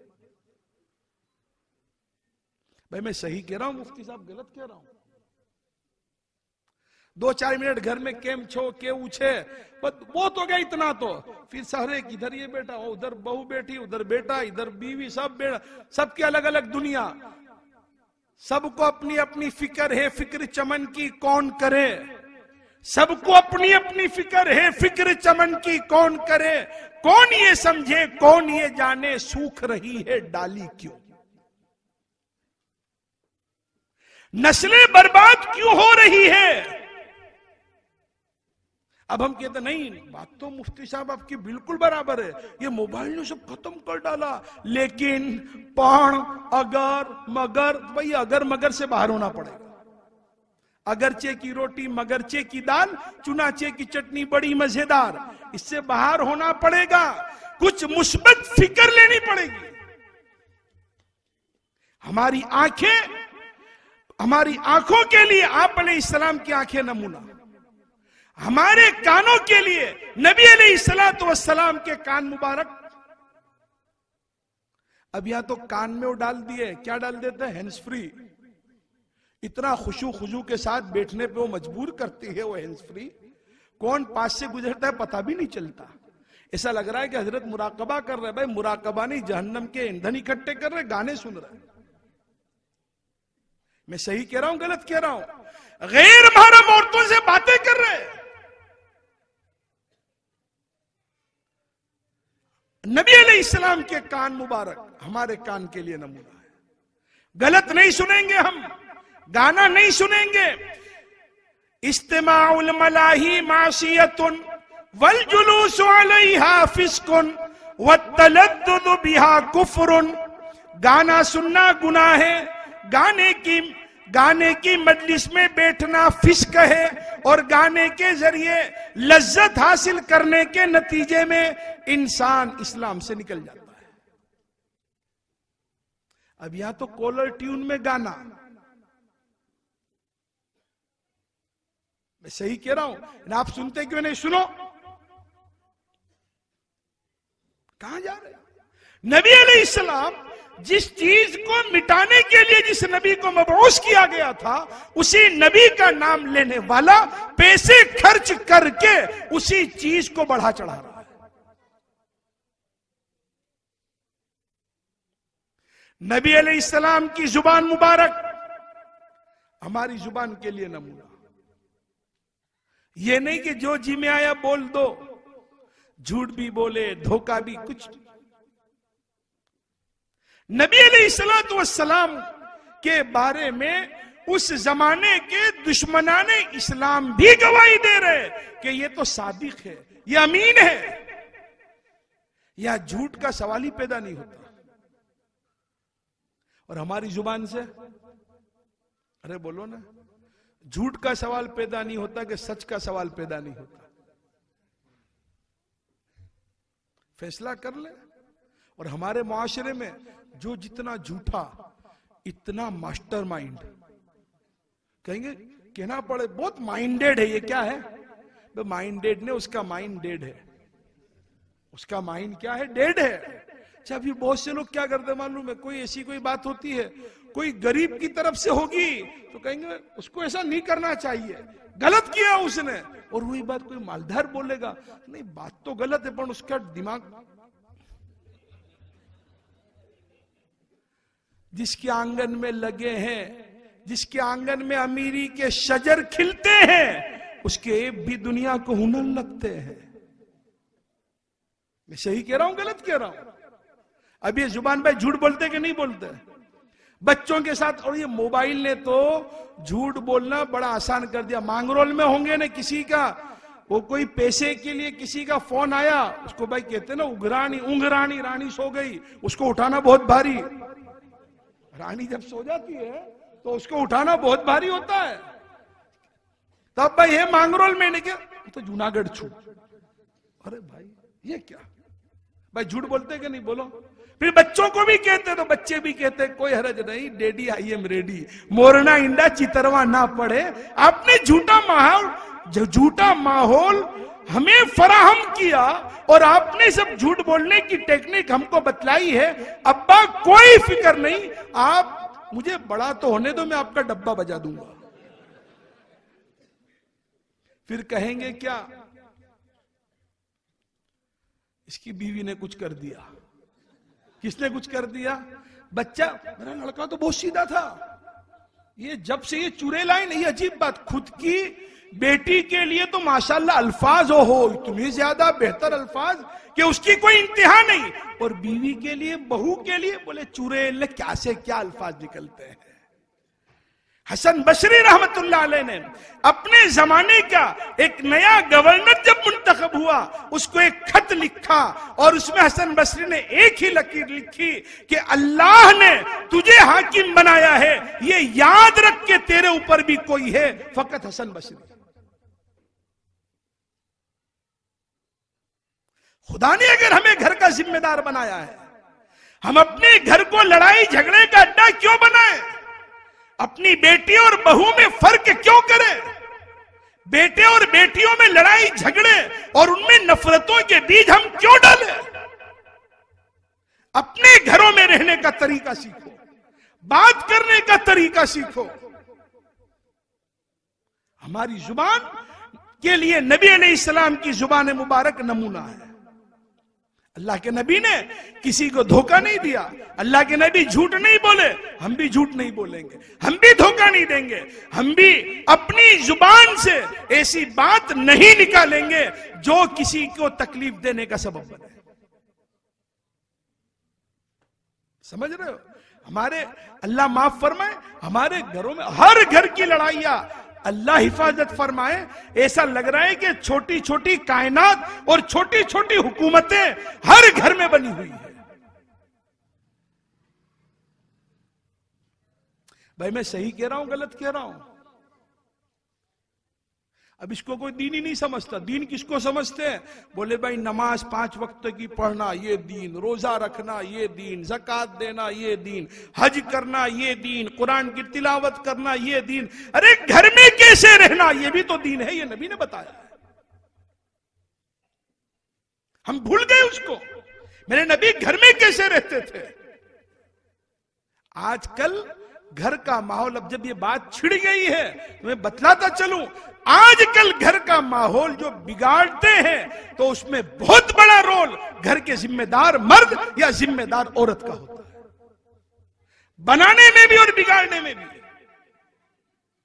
भाई मैं सही कह रहा हूं मुफ्ती साहब, गलत कह रहा हूं? 2-4 मिनट घर में केम छो के पूछे, वो तो गया इतना, तो फिर सहरे किधर ये बेटा, उधर बहू बेटी, उधर बेटा, इधर बीवी, सब बेटा, सबके अलग अलग दुनिया, सबको अपनी अपनी फिक्र है, फिक्र चमन की कौन करे, सबको अपनी अपनी फिक्र है, फिक्र चमन की कौन करे, कौन ये समझे, कौन ये जाने, सूख रही है डाली क्यों, नस्लें बर्बाद क्यों हो रही है। अब हम कहते नहीं, बात तो मुफ्ती साहब आपकी बिल्कुल बराबर है, ये मोबाइल ने सब खत्म कर डाला, लेकिन पण अगर मगर, भाई अगर मगर से बाहर होना पड़ेगा। अगरचे की रोटी मगरचे की दाल, चुनाचे की चटनी बड़ी मजेदार, इससे बाहर होना पड़ेगा। कुछ मुस्बत फिक्र लेनी पड़ेगी। हमारी आंखें, हमारी आंखों के लिए आप अलैहिस्सलाम की आंखें नमूना, हमारे कानों के लिए नबी अलैहिस्सलातु वस्सलाम के कान मुबारक। अब यहां तो कान में वो डाल दिए, क्या डाल देते हैं, हैंड्स फ्री। इतना खुशू खुजू के साथ बैठने पे वो मजबूर करती है वो हैंड्स फ्री, कौन पास से गुजरता है पता भी नहीं चलता। ऐसा लग रहा है कि हजरत मुराकबा कर रहे। भाई मुराकबा नहीं, जहन्नम के ईंधन इकट्ठे कर रहे, गाने सुन रहे। मैं सही कह रहा हूं गलत कह रहा हूं? गैर महरम औरतों से बातें कर रहे हैं। नबी अलैहिस्सलाम के कान मुबारक हमारे कान के लिए नमूना है। गलत नहीं सुनेंगे हम, गाना नहीं सुनेंगे। इस्तिमाउल मलाही मासियतुन वल जुलूसु अलैहा फिस्कुन वत्तलद्दुदु बिहा कुफ्रुन। गाना सुनना गुनाह है, गाने की मजलिस में बैठना फिस्क है, और गाने के जरिए लज्जत हासिल करने के नतीजे में इंसान इस्लाम से निकल जाता है। अब यहां तो कॉलर ट्यून में गाना, मैं सही कह रहा हूं? आप सुनते क्यों नहीं? सुनो, कहां जा रहे? नबी अलैहिस्सलाम जिस चीज को मिटाने के लिए जिस नबी को मबऊस किया गया था, उसी नबी का नाम लेने वाला पैसे खर्च करके उसी चीज को बढ़ा चढ़ा रहा है। नबी अलैहिस्सलाम की जुबान मुबारक हमारी जुबान के लिए नमूना। ये नहीं कि जो जी में आया बोल दो, झूठ भी बोले, धोखा भी, कुछ नहीं। नबी अलैहिस्सलातु वस्सलाम के बारे में उस जमाने के दुश्मनाने इस्लाम भी गवाही दे रहे कि ये तो सादिक है, ये अमीन है। या झूठ का सवाल ही पैदा नहीं होता। और हमारी जुबान से, अरे बोलो ना, झूठ का सवाल पैदा नहीं होता कि सच का सवाल पैदा नहीं होता। फैसला कर ले। और हमारे मुआशरे में जो जितना झूठा, इतना मास्टरमाइंड, कहेंगे कहना पड़े बहुत माइंडेड है। ये क्या है? माइंडेड ने, उसका माइंड डेड है। उसका माइंड क्या है? डेड है। अच्छा, अभी बहुत से लोग क्या करते मालूम है, कोई ऐसी कोई बात होती है, कोई गरीब की तरफ से होगी तो कहेंगे उसको ऐसा नहीं करना चाहिए, गलत किया उसने। और वही बात कोई मालदार बोलेगा, नहीं बात तो गलत है पर उसका दिमाग, जिसके आंगन में लगे हैं, जिसके आंगन में अमीरी के शजर खिलते हैं, उसके ऐब भी दुनिया को हुनर लगते हैं। मैं सही कह रहा हूं, गलत कह रहा हूं? अब ये जुबान भाई झूठ बोलते कि नहीं बोलते? बच्चों के साथ। और ये मोबाइल ने तो झूठ बोलना बड़ा आसान कर दिया। मांगरोल में होंगे ना किसी का, वो कोई पैसे के लिए किसी का फोन आया, उसको भाई कहते ना उंगरानी रानी सो गई, उसको उठाना बहुत भारी। रानी जब सो जाती है तो उसको उठाना बहुत भारी होता है। तब भाई ये मांगरोल में नहीं, क्या तो जूनागढ़ छू। अरे भाई ये क्या भाई, झूठ बोलते कि नहीं? बोलो। फिर बच्चों को भी कहते तो बच्चे भी कहते कोई हरज नहीं, डैडी आई एम रेडी, मोरना इंडा चितरवा ना पड़े। आपने झूठा माहौल हमें फराहम किया और आपने सब झूठ बोलने की टेक्निक हमको बतलाई है। अब्बा कोई फिक्र नहीं, आप मुझे बड़ा तो होने दो, मैं आपका डब्बा बजा दूंगा। फिर कहेंगे क्या, इसकी बीवी ने कुछ कर दिया। किसने कुछ कर दिया? बच्चा, मेरा लड़का तो बहुत सीधा था, ये जब से ये चुड़ैल आई नहीं। अजीब बात, खुद की बेटी के लिए तो माशाल्लाह अल्फाज हो इतने ज्यादा बेहतर अल्फाज कि उसकी कोई इंतहा नहीं, और बीवी के लिए, बहू के लिए बोले चुड़ैल, क्या से क्या अल्फाज निकलते हैं। हसन बसरी रहमतुल्लाह अलैह ने अपने जमाने का एक नया गवर्नर जब मुंतखब हुआ, उसको एक खत लिखा और उसमें हसन बसरी ने एक ही लकीर लिखी कि अल्लाह ने तुझे हाकिम बनाया है, ये याद रख के तेरे ऊपर भी कोई है, फकत हसन बसरी। खुदा ने अगर हमें घर का जिम्मेदार बनाया है, हम अपने घर को लड़ाई झगड़े का अड्डा क्यों बनाए? अपनी बेटी और बहू में फर्क क्यों करें? बेटे और बेटियों में लड़ाई झगड़े और उनमें नफरतों के बीज हम क्यों डालें? अपने घरों में रहने का तरीका सीखो, बात करने का तरीका सीखो। हमारी जुबान के लिए नबी अलैहिस्सलाम की जुबान मुबारक नमूना है। अल्लाह के नबी ने किसी को धोखा नहीं दिया, अल्लाह के नबी झूठ नहीं बोले, हम भी झूठ नहीं बोलेंगे, हम भी धोखा नहीं देंगे, हम भी अपनी जुबान से ऐसी बात नहीं निकालेंगे जो किसी को तकलीफ देने का सबब बने। समझ रहे हो? हमारे, अल्लाह माफ फरमाए, हमारे घरों में हर घर की लड़ाइयां अल्लाह हिफाजत फरमाए। ऐसा लग रहा है कि छोटी छोटी कायनात और छोटी छोटी हुकूमतें हर घर में बनी हुई है। भाई मैं सही कह रहा हूं, गलत कह रहा हूं? अब इसको कोई दीन ही नहीं समझता। दीन किसको समझते हैं? बोले भाई नमाज 5 वक्त की पढ़ना ये दीन, रोजा रखना ये दीन, ज़कात देना ये दीन, हज करना ये दीन, कुरान की तिलावत करना ये दीन। अरे घर में कैसे रहना ये भी तो दीन है, ये नबी ने बताया है। हम भूल गए उसको। मेरे नबी घर में कैसे रहते थे? आजकल घर का माहौल, अब जब ये बात छिड़ गई है तो मैं बतलाता चलूं, आजकल घर का माहौल जो बिगाड़ते हैं तो उसमें बहुत बड़ा रोल घर के जिम्मेदार मर्द या जिम्मेदार औरत का होता है, बनाने में भी और बिगाड़ने में भी।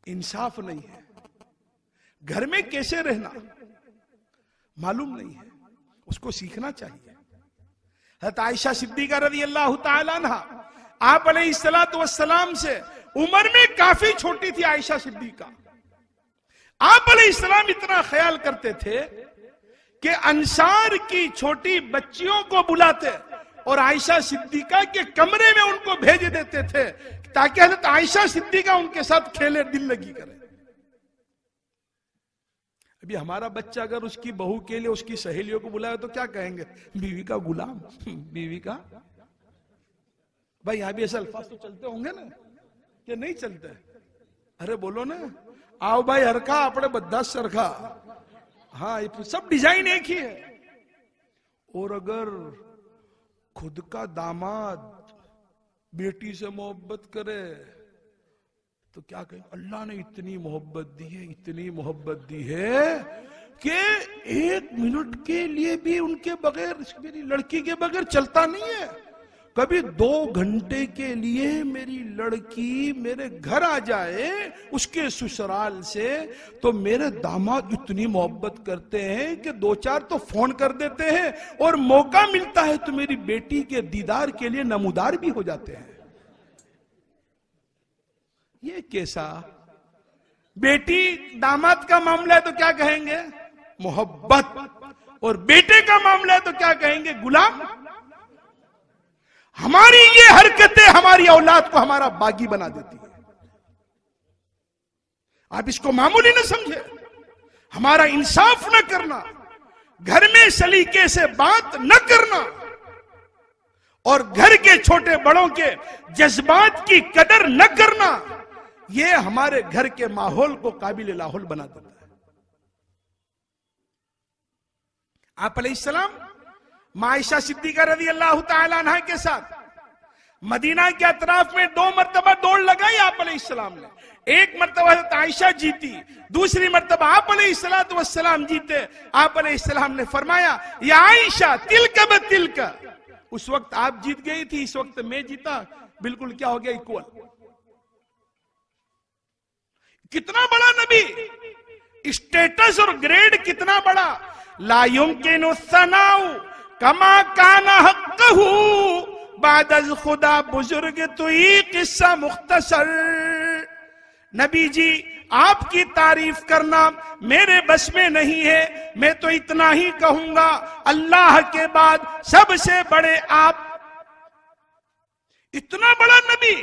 इंसाफ नहीं है, घर में कैसे रहना मालूम नहीं है, उसको सीखना चाहिए। हज़रत आयशा सिद्दीक़ा रज़ी अल्लाह ताला अन्हा आप अलैहिस्सलातु वस्सलाम से उम्र में काफी छोटी थी आयशा सिद्दीक़ा। आप अलैहिस्सलाम इतना ख्याल करते थे कि अंसार की छोटी बच्चियों को बुलाते और आयशा सिद्दीक़ा के कमरे में उनको भेज देते थे ताकि हज़रत आयशा सिद्दीक़ा उनके साथ खेले, दिल लगी करे। अभी हमारा बच्चा अगर उसकी बहू के लिए उसकी सहेलियों को बुलाए तो क्या कहेंगे? बीवी का गुलाम, बीवी का। भाई यहां भी ऐसे अल्फाज तो चलते होंगे ना, कि नहीं चलते? अरे बोलो ना, आओ भाई हरखा अपने बद्दा सरखा। हाँ, ये सब डिजाइन एक ही है। और अगर खुद का दामाद बेटी से मोहब्बत करे तो क्या कहें? अल्लाह ने इतनी मोहब्बत दी है, इतनी मोहब्बत दी है कि 1 मिनट के लिए भी उनके बगैर, मेरी लड़की के बगैर चलता नहीं है। कभी 2 घंटे के लिए मेरी लड़की मेरे घर आ जाए उसके ससुराल से तो मेरे दामाद इतनी मोहब्बत करते हैं कि 2-4 तो फोन कर देते हैं, और मौका मिलता है तो मेरी बेटी के दीदार के लिए नमूदार भी हो जाते हैं। ये कैसा? बेटी दामाद का मामला है तो क्या कहेंगे? मोहब्बत। और बेटे का मामला है तो क्या कहेंगे? गुलाम। हमारी ये हरकतें हमारी औलाद को हमारा बागी बना देती है। आप इसको मामूली न समझे। हमारा इंसाफ न करना, घर में सलीके से बात न करना और घर के छोटे बड़ों के जज्बात की कदर न करना, यह हमारे घर के माहौल को काबिल लाहौल बना देता है। आप अलैहिस्सलाम आयशा सिद्दीक़ा रज़ी अल्लाह ताला अन्हा के साथ मदीना के अतराफ में 2 मरतबा दौड़ लगाई आप अलैहिस्सलाम ने। एक मरतबा हज़रत आयशा जीती, दूसरी मरतबा आप अलैहिस्सलातु वस्सलाम जीते। आप अलैहिस्सलाम ने फरमाया, या आयशा तिलका ब तिलका। उस वक्त आप जीत गई थी, इस वक्त मैं जीता, बिल्कुल क्या हो गया? इक्वल। कितना बड़ा नबी, स्टेटस और ग्रेड कितना बड़ा। ला युमकिनु सनाउ कमा काना हक़्क़हु बादल खुदा बुजुर्ग तो ये किस्सा मुख्तसर। नबी जी आपकी तारीफ करना मेरे बस में नहीं है, मैं तो इतना ही कहूंगा, अल्लाह के बाद सबसे बड़े आप। इतना बड़ा नबी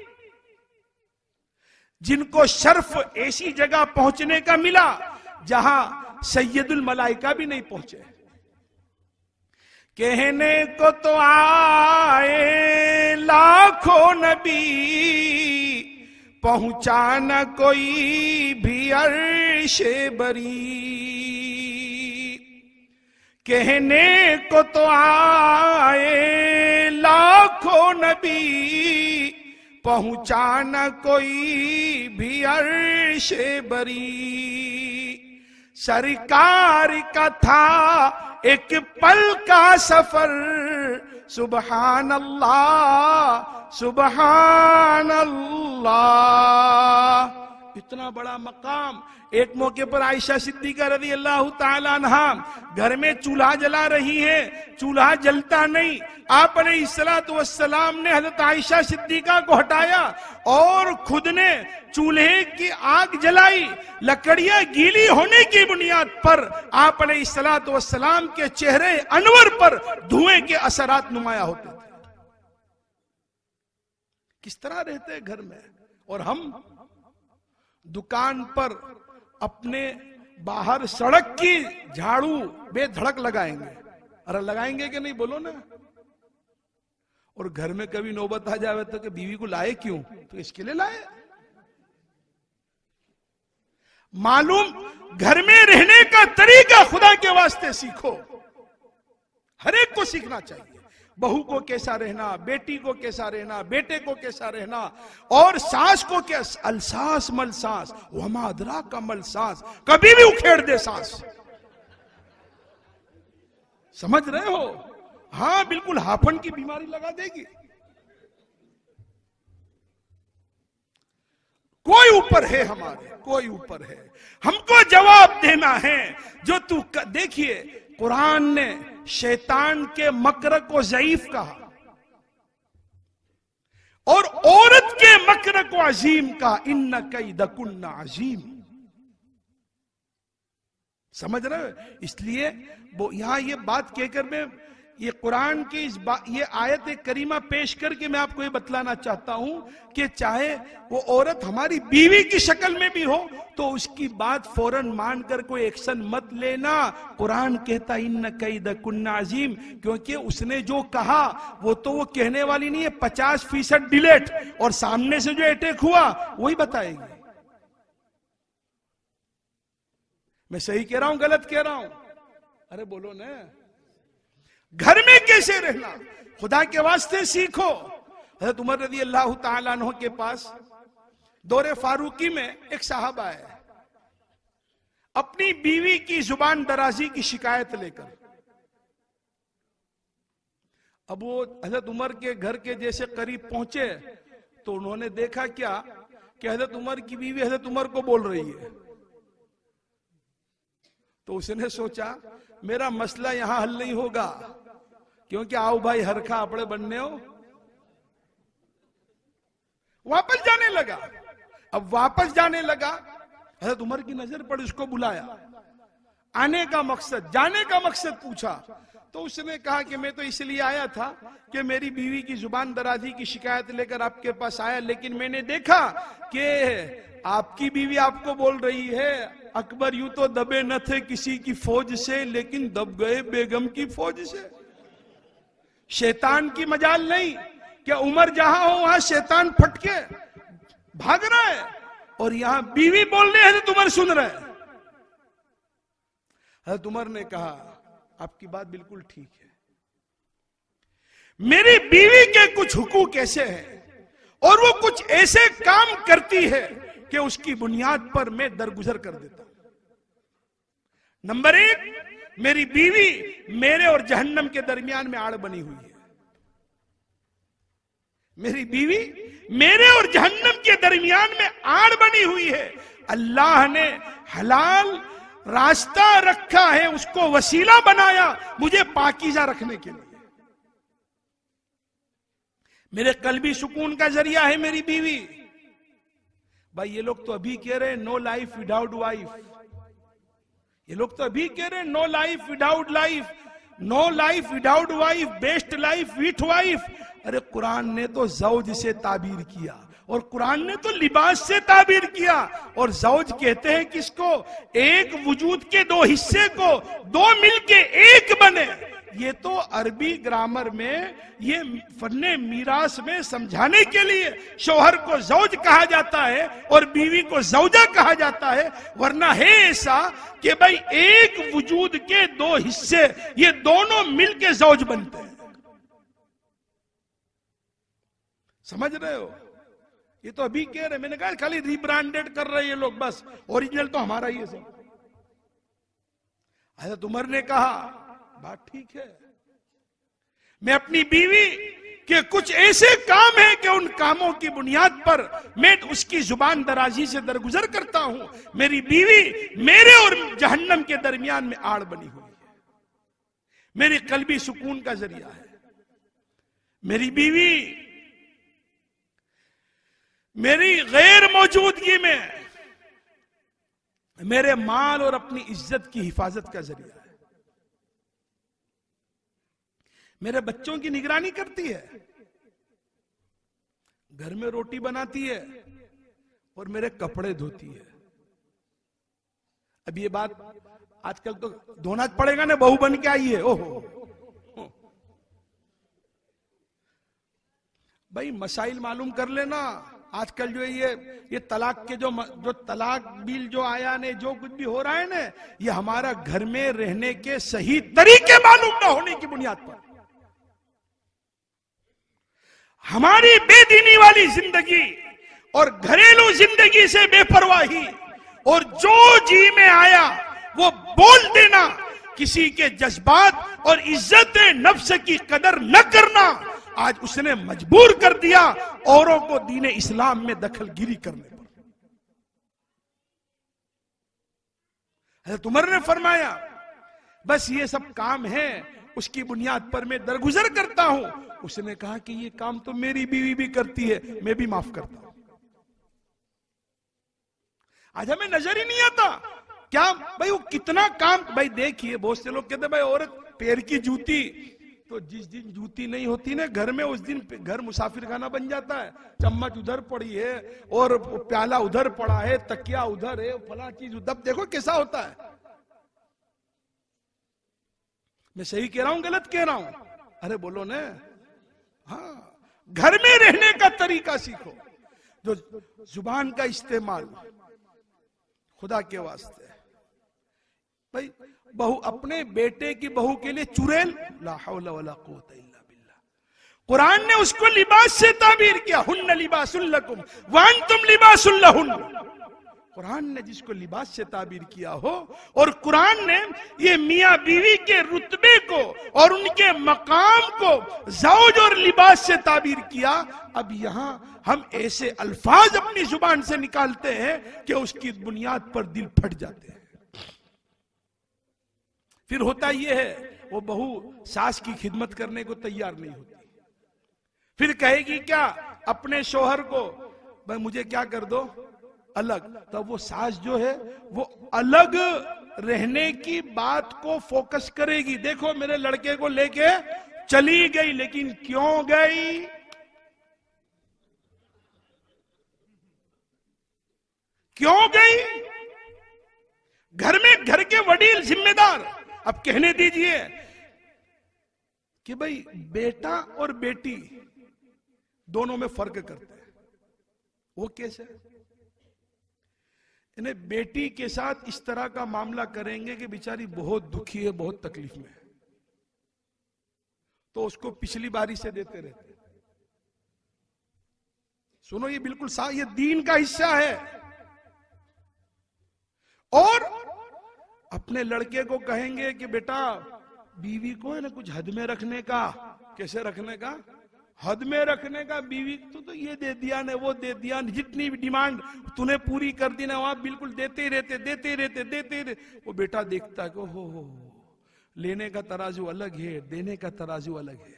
जिनको शर्फ ऐसी जगह पहुंचने का मिला जहां सैयदुल मलाइका भी नहीं पहुंचे। कहने को तो आए लाखों नबी, पहुंचा न कोई भी अर्शे बरी। कहने को तो आए लाखों नबी, पहुंचा न कोई भी अर्शे बरी। सरकार का था एक पल का सफर, सुबहान अल्लाह सुबहान अल्लाह। इतना बड़ा मकाम। एक मौके पर आयशा सिद्दीक़ा रज़ी अल्लाह ताला अन्हा घर में चूल्हा जला रही है, चूल्हा जलता नहीं। आप अलैहिस्सलातु वस्सलाम ने हज़रत आयशा सिद्दीक़ा को हटाया और खुद ने चूल्हे की आग जलाई। लकड़ियां गीली होने की बुनियाद पर आप अलैहिस्सलातु वस्सलाम के चेहरे अनवर पर धुएं के असरात नुमाया होते थे। किस तरह रहते हैं घर में। और हम दुकान पर अपने बाहर सड़क की झाड़ू बेधड़क लगाएंगे। अरे लगाएंगे कि नहीं, बोलो ना। और घर में कभी नौबत आ जावे तो कि बीवी को लाए क्यों, तो इसके लिए लाए। मालूम घर में रहने का तरीका खुदा के वास्ते सीखो। हर एक को सीखना चाहिए। बहू को कैसा रहना, बेटी को कैसा रहना, बेटे को कैसा रहना, और सास को क्या। अलसास मल सांस वमा अदरा का मल सांस, कभी भी उखेड़ दे सांस। समझ रहे हो? हाँ बिल्कुल, हाफन की बीमारी लगा देगी। कोई ऊपर है, हमारे कोई ऊपर है, हमको जवाब देना है। जो तू देखिए, कुरान ने शैतान के मकर को ज़ईफ कहा और औरत के मकर को अजीम कहा, इन्ना कैदकुन्ना अजीम। समझ रहे हो? इसलिए वो यहां ये बात कहकर मैं ये कुरान की ये आयत करीमा पेश करके मैं आपको ये बतलाना चाहता हूं कि चाहे वो औरत हमारी बीवी की शक्ल में भी हो तो उसकी बात फौरन मानकर कोई एक्शन मत लेना। कुरान कहता इन्न कैदकुन्ना अजीम, क्योंकि उसने जो कहा वो तो वो कहने वाली नहीं है, 50% डिलेट, और सामने से जो अटैक हुआ वही बताएगी। मैं सही कह रहा हूं गलत कह रहा हूं? अरे बोलो ना। घर में कैसे रहना, खुदा के वास्ते सीखो। हज़रत उमर रज़ी अल्लाह ताला अन्हु के पास दौरे फारूकी में एक साहबा है, अपनी बीवी की जुबान दराजी की शिकायत लेकर। अब वो हज़रत उमर के घर के जैसे करीब पहुंचे तो उन्होंने देखा क्या कि हज़रत उमर की बीवी हज़रत उमर को बोल रही है। तो उसने सोचा मेरा मसला यहां हल नहीं होगा, क्योंकि आओ भाई हरखा अपने बनने हो। वापस जाने लगा। अब वापस जाने लगा, हज़रत उमर की नजर पड़ी, उसको बुलाया। आने का मकसद, जाने का मकसद पूछा तो उसने कहा कि मैं तो इसलिए आया था कि मेरी बीवी की जुबान दराजी की शिकायत लेकर आपके पास आया, लेकिन मैंने देखा कि आपकी बीवी आपको बोल रही है अकबर यूं तो दबे न थे किसी की फौज से, लेकिन दब गए बेगम की फौज से। शैतान की मजाल नहीं, क्या उमर जहां हो वहां शैतान फटके भाग रहा है और यहां बीवी बोल रहे हैं तो उमर सुन रहे हैं। हज़रत उमर ने कहा आपकी बात बिल्कुल ठीक है, मेरी बीवी के कुछ हुकूक ऐसे हैं और वो कुछ ऐसे काम करती है कि उसकी बुनियाद पर मैं दरगुजर कर देता हूं। नंबर 1, मेरी बीवी मेरे और जहन्नम के दरमियान में आड़ बनी हुई है। मेरी बीवी मेरे और जहन्नम के दरमियान में आड़ बनी हुई है। अल्लाह ने हलाल रास्ता रखा है, उसको वसीला बनाया मुझे पाकीज़ा रखने के लिए। मेरे कल्बी सुकून का जरिया है मेरी बीवी। भाई ये लोग तो अभी कह रहे हैं नो लाइफ विदाउट वाइफ, ये लोग तो अभी कह रहे हैं no life without life, no life without wife, best life with wife. अरे कुरान ने तो ज़ौज से ताबीर किया और कुरान ने तो लिबास से ताबीर किया, और ज़ौज कहते हैं किसको? एक वजूद के दो हिस्से को दो मिलके एक बने। ये तो अरबी ग्रामर में, ये फन्ने मीरास में समझाने के लिए शौहर को ज़ौज कहा जाता है और बीवी को ज़ौजा कहा जाता है। वरना है ऐसा कि भाई एक वजूद के दो हिस्से, ये दोनों मिलके ज़ौज बनते हैं। समझ रहे हो? ये तो अभी कह रहे, मैंने कहा खाली रीब्रांडेड कर रहे हैं ये लोग, बस ओरिजिनल तो हमारा ही है सब। हज़रत उमर ने कहा बात ठीक है, मैं अपनी बीवी के कुछ ऐसे काम हैं कि उन कामों की बुनियाद पर मैं उसकी जुबान दराजी से दरगुजर करता हूं। मेरी बीवी मेरे और जहन्नम के दरमियान में आड़ बनी हुई है, मेरी कल्बी सुकून का जरिया है। मेरी बीवी मेरी गैर मौजूदगी में मेरे माल और अपनी इज्जत की हिफाजत का जरिया है। मेरे बच्चों की निगरानी करती है, घर में रोटी बनाती है और मेरे कपड़े धोती है। अब ये बात आजकल तो धोना पड़ेगा ना, बहू बन के आई है। ओहो भाई मसाइल मालूम कर लेना। आजकल जो ये तलाक के जो तलाक बिल जो आया ने, जो कुछ भी हो रहा है ना, ये हमारा घर में रहने के सही तरीके मालूम ना होने की बुनियाद पर, हमारी बेदीनी वाली जिंदगी और घरेलू जिंदगी से बेपरवाही और जो जी में आया वो बोल देना, किसी के जज्बात और इज्जत नफ्स की कदर न करना, आज उसने मजबूर कर दिया औरों को दीन इस्लाम में दखलगिरी करने पर। हज़रत उमर ने फरमाया बस ये सब काम है, उसकी बुनियाद पर मैं दरगुजर करता हूं। उसने कहा कि ये काम तो मेरी बीवी भी करती है, मैं भी माफ करता हूं। आज हमें नजर ही नहीं आता क्या भाई वो कितना काम। भाई देखिए बहुत से लोग कहते भाई औरत पैर की जूती, तो जिस दिन जूती नहीं होती ना घर में, उस दिन घर मुसाफिर खाना बन जाता है। चम्मच उधर पड़ी है और प्याला उधर पड़ा है, तकिया उधर है, फला चीज उधर। देखो कैसा होता है। मैं सही कह रहा हूं गलत कह रहा हूं? अरे बोलो ना। हाँ, घर में रहने का तरीका सीखो। जो जुबान का इस्तेमाल खुदा के वास्ते, भाई बहू अपने बेटे की बहू के लिए चुड़ैल, ला हौला वला कुव्वता इल्ला बिल्लाह। कुरान ने उसको लिबास से ताबीर किया, हुन्ना लिबासुल लकुम व अंतुम लिबासुल लहुन्न। कुरान ने जिसको लिबास से ताबीर किया हो, और कुरान ने ये मियां बीवी के रुतबे को और उनके मकाम को ज़ौज और लिबास से ताबीर किया। अब यहां हम ऐसे अल्फाज अपनी जुबान से निकालते हैं कि उसकी बुनियाद पर दिल फट जाते हैं। फिर होता यह है वो बहू सास की खिदमत करने को तैयार नहीं होती। फिर कहेगी क्या अपने शोहर को, भाई मुझे क्या कर दो अलग। तब वो सास जो है वो अलग रहने की बात को फोकस करेगी। देखो मेरे लड़के को लेके चली गई, लेकिन क्यों गई? क्यों गई? घर में घर के वडील जिम्मेदार, अब कहने दीजिए कि भाई बेटा और बेटी दोनों में फर्क करते हैं। वो कैसे? इन्हें बेटी के साथ इस तरह का मामला करेंगे कि बेचारी बहुत दुखी है, बहुत तकलीफ में है, तो उसको पिछली बारी से देते रहते। सुनो ये बिल्कुल ये दीन का हिस्सा है। और अपने लड़के को कहेंगे कि बेटा बीवी को है ना कुछ हद में रखने का। कैसे रखने का? हद में रखने का। बीवी तो ये दे दिया ने, वो दे दिया, जितनी भी डिमांड तूने पूरी कर दी ना, वहां बिल्कुल देते रहते देते रहते देते रहते। वो बेटा देखता है कि हो लेने का तराजू अलग है, देने का तराजू अलग है।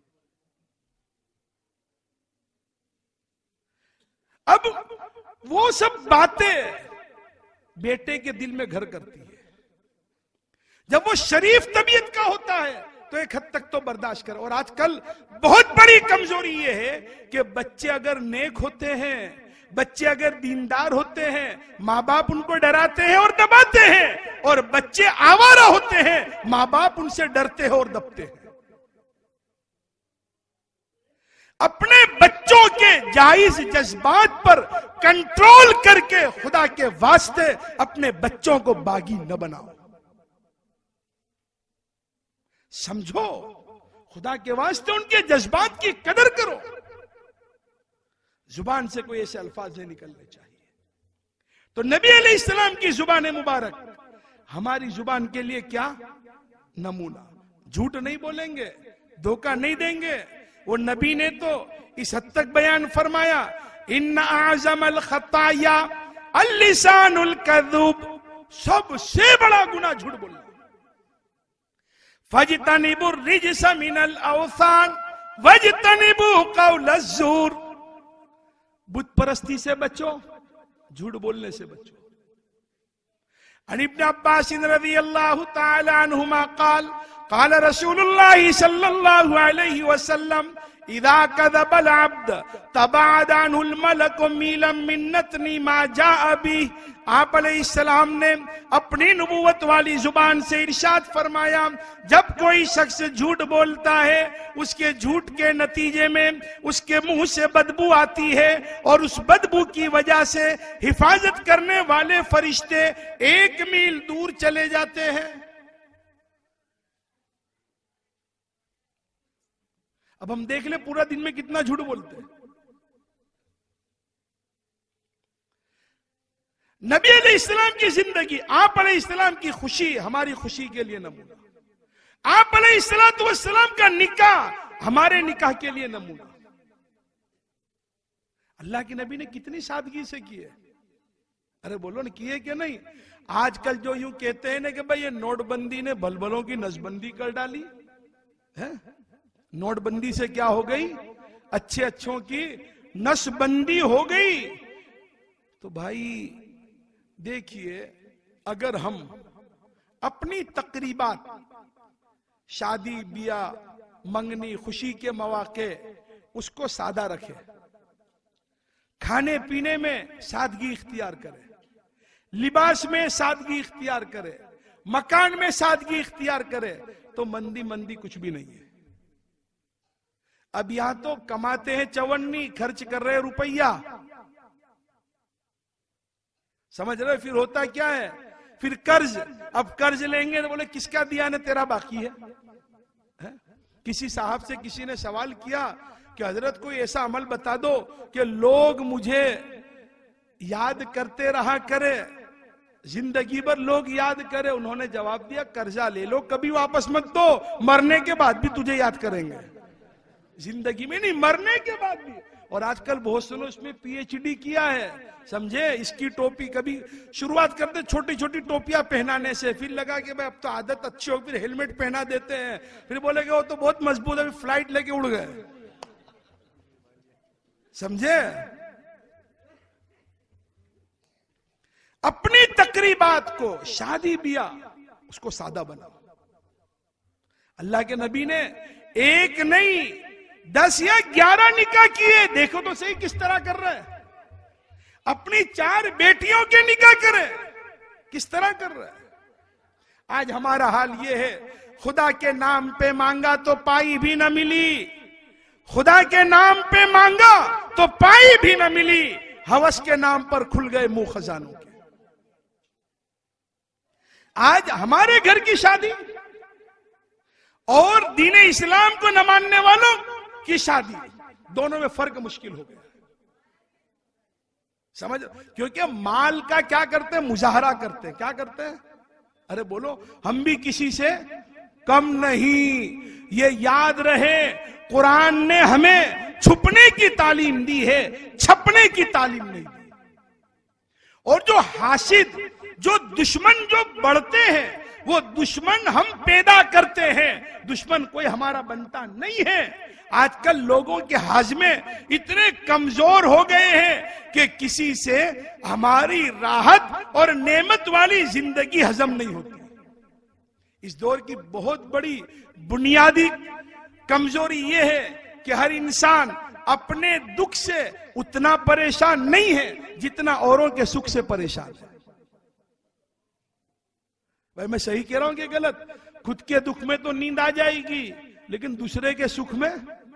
अब वो सब बातें बेटे के दिल में घर करती है। जब वो शरीफ तबीयत का होता है तो एक हद तक तो बर्दाश्त कर। और आजकल बहुत बड़ी कमजोरी ये है कि बच्चे अगर नेक होते हैं, बच्चे अगर दीनदार होते हैं, माँ बाप उनको डराते हैं और दबाते हैं, और बच्चे आवारा होते हैं, माँ बाप उनसे डरते हैं और दबते हैं। अपने बच्चों के जायज जज्बात पर कंट्रोल करके खुदा के वास्ते अपने बच्चों को बागी न बनाओ। समझो, खुदा के वास्ते उनके जज्बात की कदर करो। जुबान से कोई ऐसे अल्फाज नहीं निकलने चाहिए। तो नबी अलैहिस्सलाम की जुबान मुबारक हमारी जुबान के लिए क्या नमूना। झूठ नहीं बोलेंगे, धोखा नहीं देंगे। वो नबी ने तो इस हद तक बयान फरमाया, इन्ना आज़मल खताया अल-लिसानुल कज़ूब, सबसे बड़ा गुनाह झूठ बोलना। फजतनिबु रिजस मिनल औसान वजतनिबु कौलज़ ज़ूर, बुत परस्ती से बचो, झूठ बोलने से बचो। अन इब्न अब्बास रज़ियल्लाहु तआला अन्हुमा क़ाल क़ाल रसूलुल्लाह सल्लल्लाहु अलैहि वसल्लम इज़ा कज़बल अब्द तबअद अन्हुल मलकु मीलन मिन नतनी मा जाअ बिही। आप अलैहिस्सलाम ने अपनी नबूवत वाली जुबान से इरशाद फरमाया, जब कोई शख्स झूठ बोलता है, उसके झूठ के नतीजे में उसके मुंह से बदबू आती है, और उस बदबू की वजह से हिफाजत करने वाले फरिश्ते 1 मील दूर चले जाते हैं। अब हम देख ले पूरा दिन में कितना झूठ बोलते हैं। नबी अलैहिस्सलाम की जिंदगी, आप अलैहिस्सलाम की खुशी हमारी खुशी के लिए नमूना। आप अलैहिस्सलाम का निकाह हमारे निकाह के लिए नमूना। अल्लाह के नबी ने कितनी सादगी से की है। अरे बोलो ना, किए कि नहीं? आजकल जो यूं कहते हैं ना कि भाई ये नोटबंदी ने भलभलों की नसबंदी कर डाली है। नोटबंदी से क्या हो गई? अच्छे अच्छों की नसबंदी हो गई। तो भाई देखिए, अगर हम अपनी तकरीबात, शादी ब्याह, मंगनी, खुशी के मौके, उसको सादा रखें, खाने पीने में सादगी इख्तियार करें, लिबास में सादगी इख्तियार करे, मकान में सादगी इख्तियार करे, तो मंदी मंदी कुछ भी नहीं है। अब यहां तो कमाते हैं चवन्नी, खर्च कर रहे रुपया, समझ रहे? फिर होता क्या है? फिर कर्ज। अब कर्ज लेंगे तो बोले किसका दिया ने तेरा बाकी है? किसी साहब से किसी ने सवाल किया कि हजरत कोई ऐसा अमल बता दो कि लोग मुझे याद करते रहा करे, जिंदगी भर लोग याद करे। उन्होंने जवाब दिया, कर्जा ले लो, कभी वापस मत दो, मरने के बाद भी तुझे याद करेंगे, जिंदगी में नहीं, मरने के बाद भी। और आजकल बहुत से लोग इसमें पीएचडी किया है, समझे? इसकी टोपी, कभी शुरुआत करते छोटी छोटी टोपियां पहनाने से, फिर लगा कि भाई अब तो आदत अच्छी हो, फिर हेलमेट पहना देते हैं, फिर बोले कि वो तो बहुत मजबूत है, फ्लाइट लेके उड़ गए, समझे? अपनी तकरीबात को, शादी ब्याह, उसको सादा बनाओ। अल्लाह के नबी ने एक नहीं 10 या 11 निकाह किए। देखो तो सही किस तरह कर रहे हैं। अपनी 4 बेटियों के निकाह करे, किस तरह कर रहे हैं। आज हमारा हाल ये है, खुदा के नाम पे मांगा तो पाई भी न मिली, खुदा के नाम पे मांगा तो पाई भी न मिली, हवस के नाम पर खुल गए मुंह खजानों के। आज हमारे घर की शादी और दीन इस्लाम को न मानने वालों की शादी, दोनों में फर्क मुश्किल हो गया, समझ? क्योंकि माल का क्या करते हैं? मुजाहरा करते हैं। क्या करते हैं? अरे बोलो, हम भी किसी से कम नहीं। ये याद रहे, कुरान ने हमें छुपने की तालीम दी है, छपने की तालीम नहीं दी। और जो हासिद, जो दुश्मन जो बढ़ते हैं, वो दुश्मन हम पैदा करते हैं, दुश्मन कोई हमारा बनता नहीं है। आजकल लोगों के हाजमे इतने कमजोर हो गए हैं कि किसी से हमारी राहत और नेमत वाली जिंदगी हजम नहीं होती। इस दौर की बहुत बड़ी बुनियादी कमजोरी यह है कि हर इंसान अपने दुख से उतना परेशान नहीं है जितना औरों के सुख से परेशान है। भाई मैं सही कह रहा हूं कि गलत? खुद के दुख में तो नींद आ जाएगी, लेकिन दूसरे के सुख में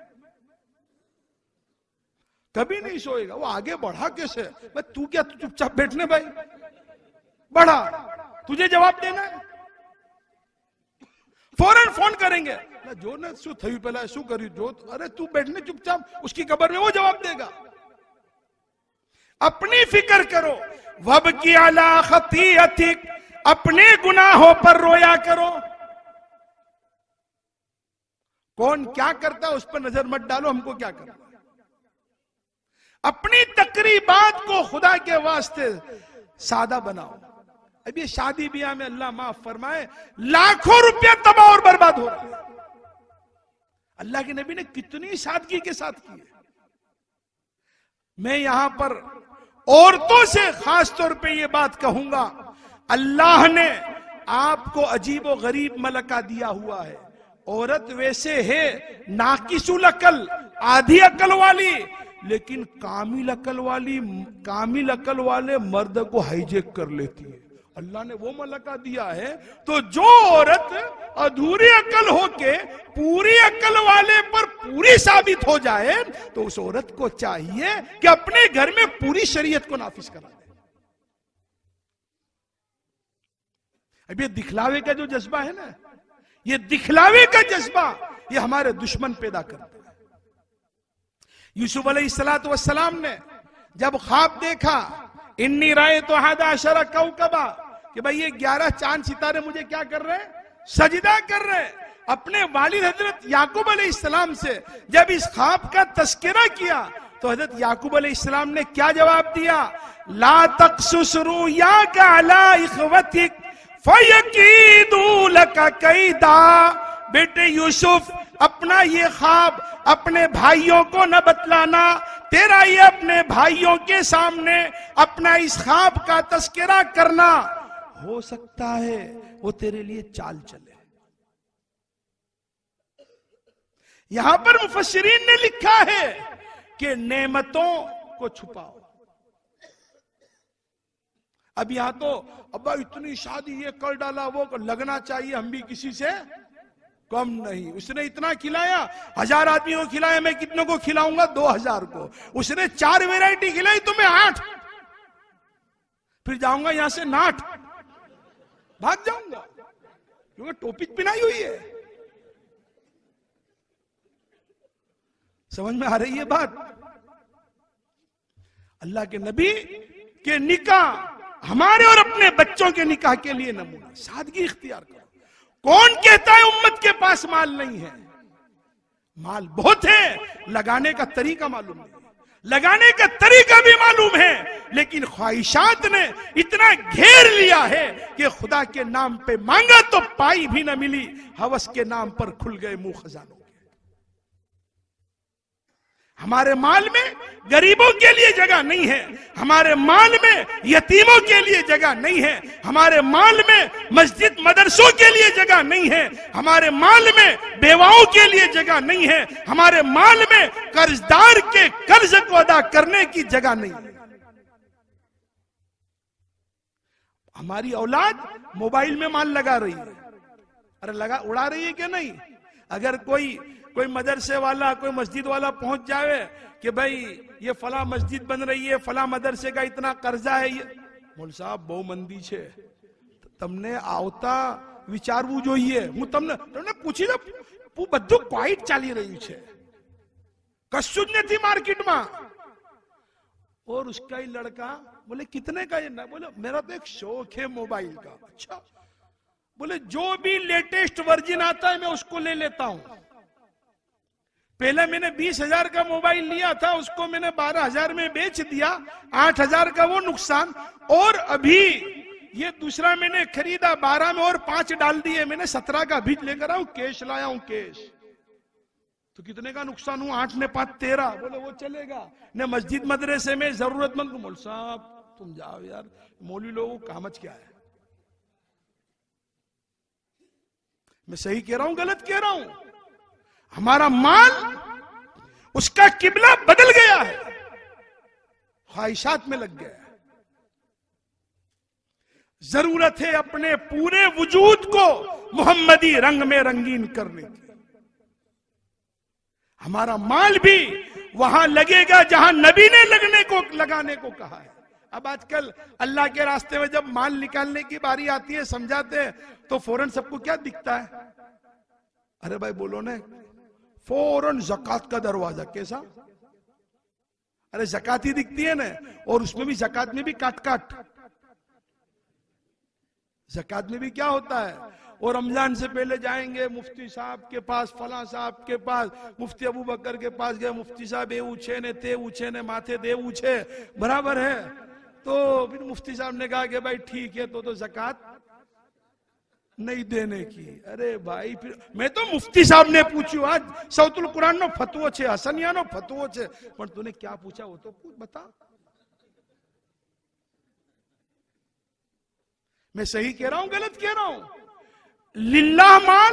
कभी नहीं सोएगा। वो आगे बढ़ा कैसे? भाई तू क्या, तू चुपचाप बैठने, भाई बढ़ा, तुझे जवाब देना है। फौरन फोन करेंगे, जो ने शू थयु पहला शू कर्यु जो, अरे तू बैठने चुपचाप, उसकी कब्र में वो जवाब देगा। अपनी फिक्र करो। वब की अला खतीअतिक, अपने गुनाहों पर रोया करो। कौन क्या करता है उस पर नजर मत डालो, हमको क्या करना। अपनी तकरीबात को खुदा के वास्ते सादा बनाओ। अब ये शादी ब्याह में अल्लाह माफ फरमाए लाखों रुपया तबाह और बर्बाद हो रहा है। अल्लाह के नबी ने कितनी सादगी के साथ की है। मैं यहां पर औरतों से खास तौर पे ये बात कहूंगा, अल्लाह ने आपको अजीब व गरीब मलका दिया हुआ है। औरत वैसे है नाकिसुल अकल, आधी अकल वाली, लेकिन कामिल अकल वाले मर्द को हाईजेक कर लेती है। अल्लाह ने वो मलका दिया है। तो जो औरत अधूरी अकल होके पूरी अकल वाले पर पूरी साबित हो जाए, तो उस औरत को चाहिए कि अपने घर में पूरी शरीयत को नाफिज करा दे। अब ये दिखलावे का जो जज्बा है ना, ये दिखलावे का जज्बा ये हमारे दुश्मन पैदा करते हैं। यूसुफ अलैहिस्सलातु वस्सलाम ने जब ख्वाब देखा, इन्नी राय तो हादा अशरा कौकबा, कि भाई ये 11 चांद सितारे मुझे क्या कर रहे हैं? सजदा कर रहे हैं। अपने वालिद हजरत याकूब अलैहिस्सलाम से जब इस ख्वाब का तस्करा किया, तो तो हजरत याकूब अलैहिस्सलाम ने क्या जवाब दिया? ला तक़सुस रुयाका अला इख़वतिक फयकीदू लका कैदा। बेटे यूसुफ, अपना ये ख्वाब अपने भाइयों को न बतलाना। तेरा ये अपने भाइयों के सामने अपना इस ख्वाब का तस्करा करना, हो सकता है वो तेरे लिए चाल चले। यहां पर मुफस्सिरीन ने लिखा है कि नेमतों को छुपाओ। अब यहां तो अब्बा इतनी शादी ये कर डाला, वो लगना चाहिए हम भी किसी से कम नहीं। उसने इतना खिलाया, 1000 आदमियों को खिलाया, मैं कितनों को खिलाऊंगा? 2000 को। उसने 4 वैरायटी खिलाई, तुम्हें 8। फिर जाऊंगा यहां से नाट, भाग जाऊंगा, क्योंकि टोपी पिनाई हुई है। समझ में आ रही है बात? अल्लाह के नबी के निकाह हमारे और अपने बच्चों के निकाह के लिए नमूना। सादगी इख्तियार करो। कौन कहता है उम्मत के पास माल नहीं है? माल बहुत है, लगाने का तरीका मालूम नहीं, लगाने का तरीका भी मालूम है, लेकिन ख्वाहिशात ने इतना घेर लिया है कि खुदा के नाम पे मांगा तो पाई भी न मिली, हवस के नाम पर खुल गए मुंह खजानों के। हमारे माल में गरीबों के लिए जगह नहीं है, हमारे माल में यतीमों के लिए जगह नहीं है, हमारे माल में मस्जिद मदरसों के लिए जगह नहीं है, हमारे माल में बेवाओं के लिए जगह नहीं है, हमारे माल में कर्जदार के कर्ज को अदा करने की जगह नहीं है। हमारी औलाद मोबाइल में माल लगा रही है। अरे लगा, उड़ा रही है कि नहीं? अगर कोई मदरसे वाला, कोई मस्जिद वाला पहुंच जावे कि भाई ये फला मस्जिद बन रही है, फला मदरसे का इतना कर्जा है, ये मोल साहब बहु मंदी छे, तमने आवता विचारવું જોઈએ। હું તમને પૂછી દઉં, બધું ક્વાઇટ ચાલી રહ્યું છે, કશું જ નથી માર્કેટમાં। और उसका ही लड़का बोले कितने का ये ना? बोले मेरा तो एक शौक है मोबाइल का। अच्छा, बोले जो भी लेटेस्ट वर्जन आता है मैं उसको ले लेता हूं। पहले मैंने 20,000 का मोबाइल लिया था, उसको मैंने 12,000 में बेच दिया, 8,000 का वो नुकसान। और अभी ये दूसरा मैंने खरीदा 12 में और 5 डाल दिए, मैंने 17 का भी लेकर आऊं, कैश लाया हूं कैश। तो कितने का नुकसान हुआ? 8 ने 5 13। बोले वो चलेगा न मस्जिद मदरसे में जरूरतमंद को। मौल साहब तुम जाओ यार, मौलवी लोगों का कामच क्या है? मैं सही कह रहा हूं गलत कह रहा हूं? हमारा माल, उसका किबला बदल गया है, ख्वाहिशात में लग गया है। जरूरत है अपने पूरे वजूद को मोहम्मदी रंग में रंगीन करने की। हमारा माल भी वहां लगेगा जहां नबी ने लगाने को कहा है। अब आजकल अल्लाह के रास्ते में जब माल निकालने की बारी आती है, समझाते हैं, तो फौरन सबको क्या दिखता है? अरे भाई बोलो ने, फौरन ज़कात का दरवाजा। कैसा? अरे ज़कात ही दिखती है ना, और उसमें भी ज़कात में भी काट। ज़कात में भी क्या होता है? और रमजान से पहले जाएंगे मुफ्ती साहब के पास, फला साहब के पास, मुफ्ती अबू बकर के पास गए, मुफ्ती साहब ए ऊंचे ने, ते ऊंचे ने, माथे दे ऊंचे, बराबर है। तो फिर मुफ्ती साहब ने कहा कि भाई ठीक है, तो ज़कात नहीं देने की। अरे भाई, फिर मैं तो मुफ्ती साहब ने पूछू, आज सौतुल कुरान नो फतवो छे, हसनिया नो फतवो छे, पर तूने क्या पूछा वो तो पूछ, बता। मैं सही कह रहा हूं गलत कह रहा हूं? लिल्लाह माल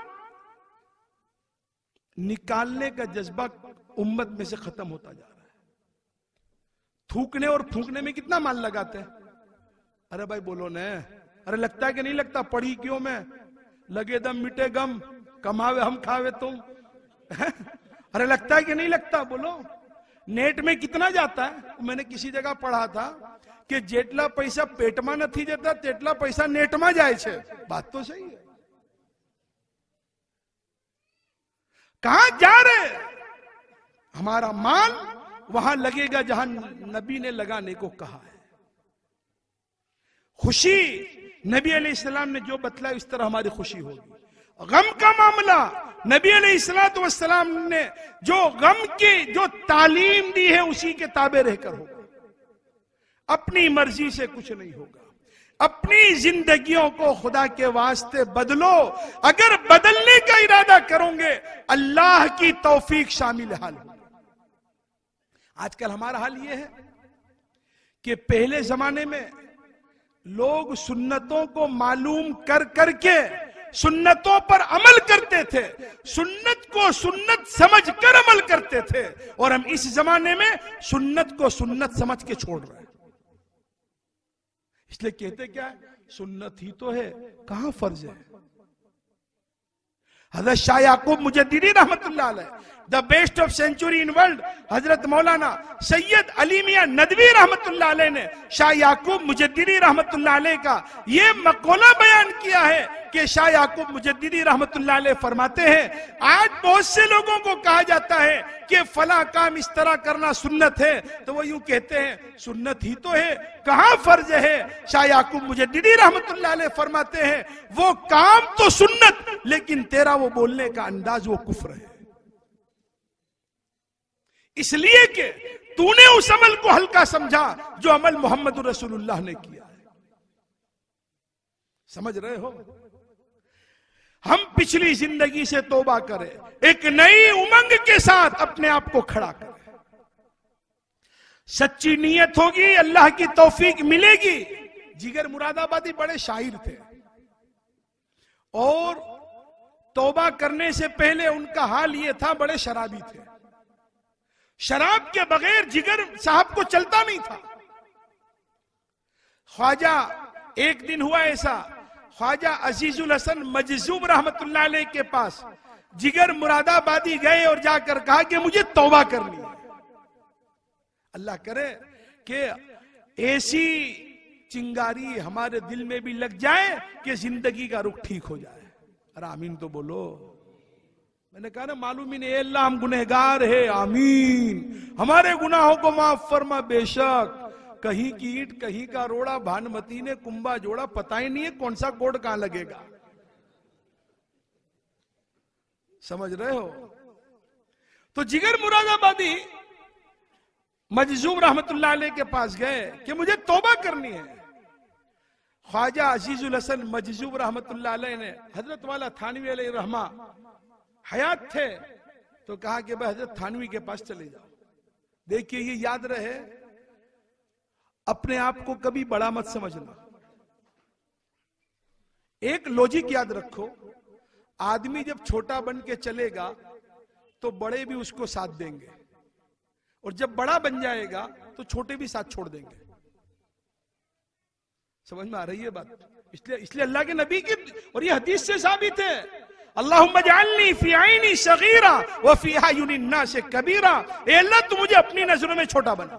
निकालने का जज्बा उम्मत में से खत्म होता जा रहा है। थूकने और फूंकने में कितना माल लगाते हैं? अरे भाई बोलो ने, अरे लगता है कि नहीं लगता? पढ़ी क्यों में, लगे दम मिटे गम, कमावे हम खावे तुम। अरे लगता है कि नहीं लगता? बोलो। नेट में कितना जाता है? मैंने किसी जगह पढ़ा था कि जेटला पैसा पेट में नहीं जाता, तेटला पैसा नेट में जाए छे। बात तो सही है। कहां जा रहे? हमारा माल वहां लगेगा जहां नबी ने लगाने को कहा है। खुशी नबी अलैहिस्सलाम ने जो बतलाया, इस तरह हमारी खुशी होगी। गम का मामला नबी अलैहिस्सलातु वस्सलाम ने जो गम की जो तालीम दी है उसी के ताबे रहकर होगा। अपनी मर्जी से कुछ नहीं होगा। अपनी जिंदगियों को खुदा के वास्ते बदलो। अगर बदलने का इरादा करोगे अल्लाह की तौफीक शामिल हाल होगी। आजकल हमारा हाल यह है कि पहले जमाने में लोग सुन्नतों को मालूम कर करके सुन्नतों पर अमल करते थे, सुन्नत को सुन्नत समझ कर अमल करते थे, और हम इस जमाने में सुन्नत को सुन्नत समझ के छोड़ रहे हैं। इसलिए कहते क्या है, सुन्नत ही तो है, कहां फर्ज है। हजरत शाह याकूब मुजद्दिदी रहमतुल्लाह अलैह, the best of century in world, हजरत मौलाना सैयद अली मियां नदवी रहमतुल्लाह अलैह ने शाह याकूब मुजद्दिदी रहमतुल्लाह अलैह का यह मकौला बयान किया है कि शाह याकूब मुजद्दिदी रहमतुल्लाह अलैह फरमाते हैं, आज बहुत से लोगों को कहा जाता है कि फला काम इस तरह करना सुन्नत है, तो वो यूं कहते हैं सुन्नत ही तो है, कहां फर्ज है। शाह याकूब मुजद्दिदी रहमतुल्लाह अलैह फरमाते हैं, वो काम तो सुन्नत, लेकिन तेरा वो बोलने का अंदाज वो कुफ्र है, इसलिए कि तूने उस अमल को हल्का समझा जो अमल मोहम्मद रसूलुल्लाह ने किया है। समझ रहे हो। हम पिछली जिंदगी से तौबा करें, एक नई उमंग के साथ अपने आप को खड़ा करें। सच्ची नीयत होगी, अल्लाह की तौफीक मिलेगी। जिगर मुरादाबादी बड़े शायर थे और तौबा करने से पहले उनका हाल यह था, बड़े शराबी थे। शराब के बगैर जिगर साहब को चलता नहीं था। ख्वाजा, एक दिन हुआ ऐसा, ख्वाजा अजीजुल हसन मजजूब रहमतुल्लाह अलैह के पास जिगर मुरादाबादी गए और जाकर कहा कि मुझे तौबा करनी है। अल्लाह करे कि ऐसी चिंगारी हमारे दिल में भी लग जाए कि जिंदगी का रुख ठीक हो जाए। अरे आमीन तो बोलो। मैंने कहा ना, मालूम ही नहीं, अल्लाह हम गुनहगार है, आमीन, हमारे गुनाहों को माफ फरमा। बेशक कहीं की ईंट कहीं का रोड़ा, भानुमती ने कुंभा जोड़ा, पता ही नहीं है कौन सा कोड कहां लगेगा। समझ रहे हो। तो जिगर मुरादाबादी मजजूब रहमतुल्लाह अलैह के पास गए कि मुझे तौबा करनी है। ख्वाजा अजीजुल हसन मजजूब रहमतुल्लाह अलैह ने, हजरत वाला थानवी अलैहि रहमा हयात थे, तो कहा कि भाई हजरत थानवी के पास चले जाओ। देखिए, ये याद रहे, अपने आप को कभी बड़ा मत समझना। एक लॉजिक याद रखो, आदमी जब छोटा बन के चलेगा तो बड़े भी उसको साथ देंगे, और जब बड़ा बन जाएगा तो छोटे भी साथ छोड़ देंगे। समझ में आ रही है बात। इसलिए अल्लाह के नबी की, और ये हदीस से साबित है, अल्लाहुम्मा जअलनी फी आइनी सगीरा व फी अयुनि अन्नास कबीरा। ए अल्लाह, तू मुझे अपनी नजरों में छोटा बना।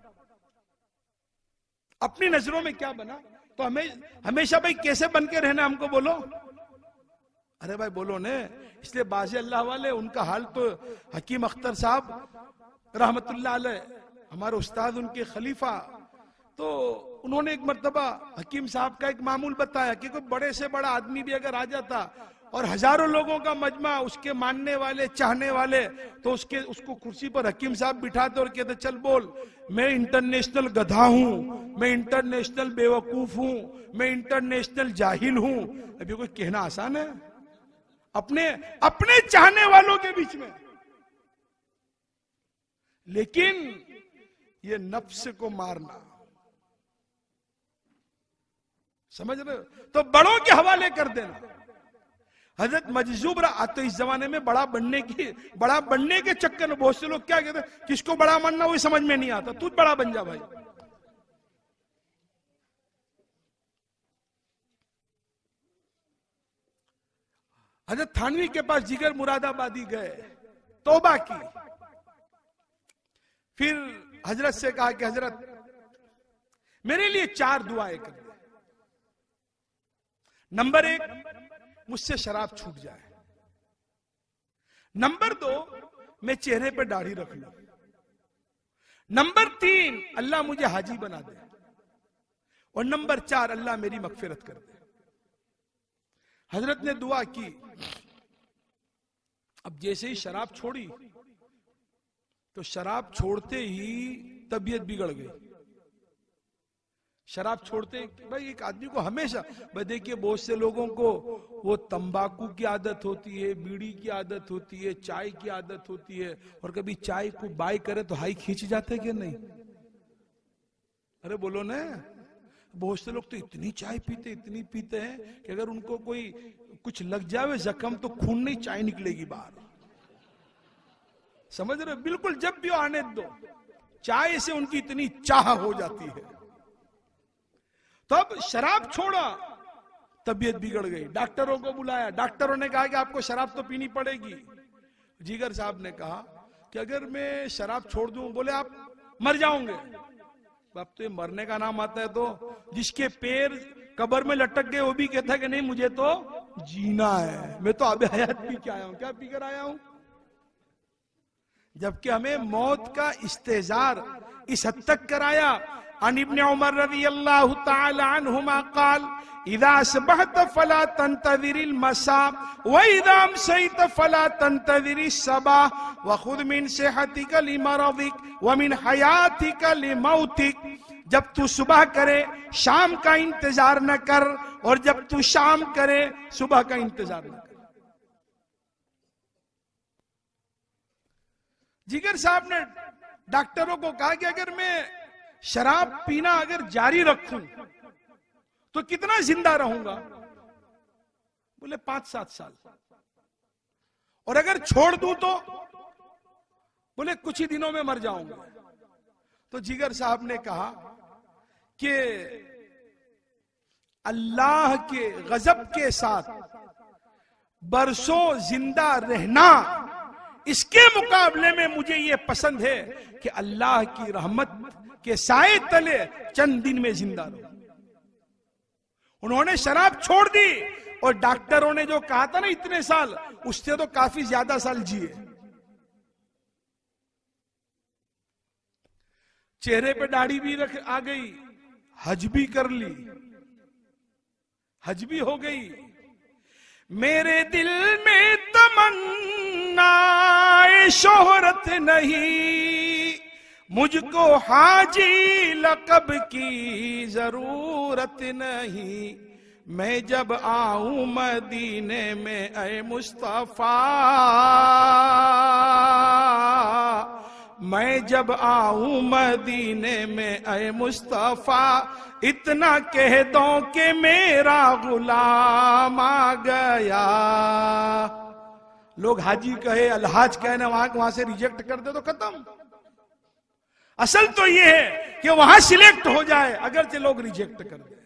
अपनी नजरों में क्या बना? तो हमेशा भाई कैसे बन के रहना, हमको बोलो। अरे भाई बोलो ने। इसलिए बाज़ अल्लाह वाले, उनका हाल तो हकीम अख्तर साहब रहमतुल्लाह अलैह, हमारे उस्ताद, उनके खलीफा, तो उन्होंने एक मर्तबा हकीम साहब का एक मामूल बताया कि कोई बड़े से बड़ा आदमी भी अगर आ जाता और हजारों लोगों का मजमा, उसके मानने वाले, चाहने वाले, तो उसको कुर्सी पर हकीम साहब बिठाते और कहते, चल बोल, मैं इंटरनेशनल गधा हूं, मैं इंटरनेशनल बेवकूफ हूं, मैं इंटरनेशनल जाहिल हूं। अभी कोई कहना आसान है अपने चाहने वालों के बीच में? लेकिन ये नफ्स को मारना, समझ रहे हो, तो बड़ों के हवाले कर देना। हजरत मजजूब रहा, तो इस जमाने में बड़ा बनने के चक्कर में बहुत से लोग क्या कहते हैं, किसको बड़ा मानना वो समझ में नहीं आता, तू बड़ा बन जा भाई। हजरत थानवी के पास जिगर मुरादाबादी गए, तौबा की, फिर हजरत से कहा कि हजरत मेरे लिए 4 दुआएं कर दे। नंबर 1, मुझसे शराब छूट जाए। नंबर 2, मैं चेहरे पे दाढ़ी रख लूं। नंबर 3, अल्लाह मुझे हाजी बना दे। और नंबर 4, अल्लाह मेरी मगफिरत कर दे। हजरत ने दुआ की, अब जैसे ही शराब छोड़ी तो शराब छोड़ते ही तबीयत बिगड़ गई। शराब छोड़ते भाई एक आदमी को हमेशा, भाई देखिए बहुत से लोगों को वो तंबाकू की आदत होती है, बीड़ी की आदत होती है, चाय की आदत होती है, और कभी चाय को बाय करे तो हाई खींच जाते कि नहीं? अरे बोलो ना, बहुत से लोग तो इतनी चाय इतनी पीते हैं कि अगर उनको कोई कुछ लग जावे जख्म तो खून नहीं, चाय निकलेगी बाहर। समझ रहे? बिल्कुल, जब भी आने दो, चाय से उनकी इतनी चाह हो जाती है। तो अब शराब छोड़ा, तबीयत बिगड़ गई, डॉक्टरों को बुलाया, डॉक्टरों ने कहा कि आपको शराब तो पीनी पड़ेगी। जिगर साहब ने कहा कि अगर मैं शराब छोड़ दूं, बोले आप मर जाओगे। अब तो ये मरने का नाम आता है, तो जिसके पैर कब्र में लटक गए वो भी कहता है कि नहीं मुझे तो जीना है, मैं तो अभी हयात पी के आया हूं। क्या पी कर आया हूं? जबकि हमें मौत का इस्तेजार इस हद तक कराया। अन इब्न उमर रज़ियल्लाहु तआला अन्हुमा क़ाल इज़ा असबहत फला तंतज़िरिल मसा व इज़ा अमसैत फला तंतज़िरिस सबा व खुद मिन सेहतिका लिमरदिक व मिन हयातिका लिमौतिक। जब तू सुबह करे शाम का इंतजार न कर, और जब तू शाम करे सुबह का इंतजार न कर। जिगर साहब ने डॉक्टरों को कहा कि अगर मैं शराब पीना अगर जारी रखूं तो कितना जिंदा रहूंगा? बोले 5-7 साल। और अगर छोड़ दूं तो? बोले कुछ ही दिनों में मर जाऊंगा। तो जिगर साहब ने कहा कि अल्लाह के गजब के साथ बरसों जिंदा रहना, इसके मुकाबले में मुझे यह पसंद है कि अल्लाह की रहमत के साए तले चंद दिन में जिंदा रहो। उन्होंने शराब छोड़ दी, और डॉक्टरों ने जो कहा था ना इतने साल, उससे तो काफी ज्यादा साल जिए। चेहरे पे दाढ़ी भी आ गई, हज भी कर ली, हज भी हो गई। मेरे दिल में तमन्ना शोहरत नहीं, मुझको हाजी लक़ब की जरूरत नहीं। मैं जब आऊं मदीने में ऐ मुस्तफा, मैं जब आऊं मदीने में ऐ मुस्तफा, इतना कह दो कि मेरा गुलाम आ गया। लोग हाजी कहे, अलहाज कहे ना, वहां से रिजेक्ट कर दे तो खत्म। असल तो ये है कि वहां सिलेक्ट हो जाए, अगर से लोग रिजेक्ट कर दे।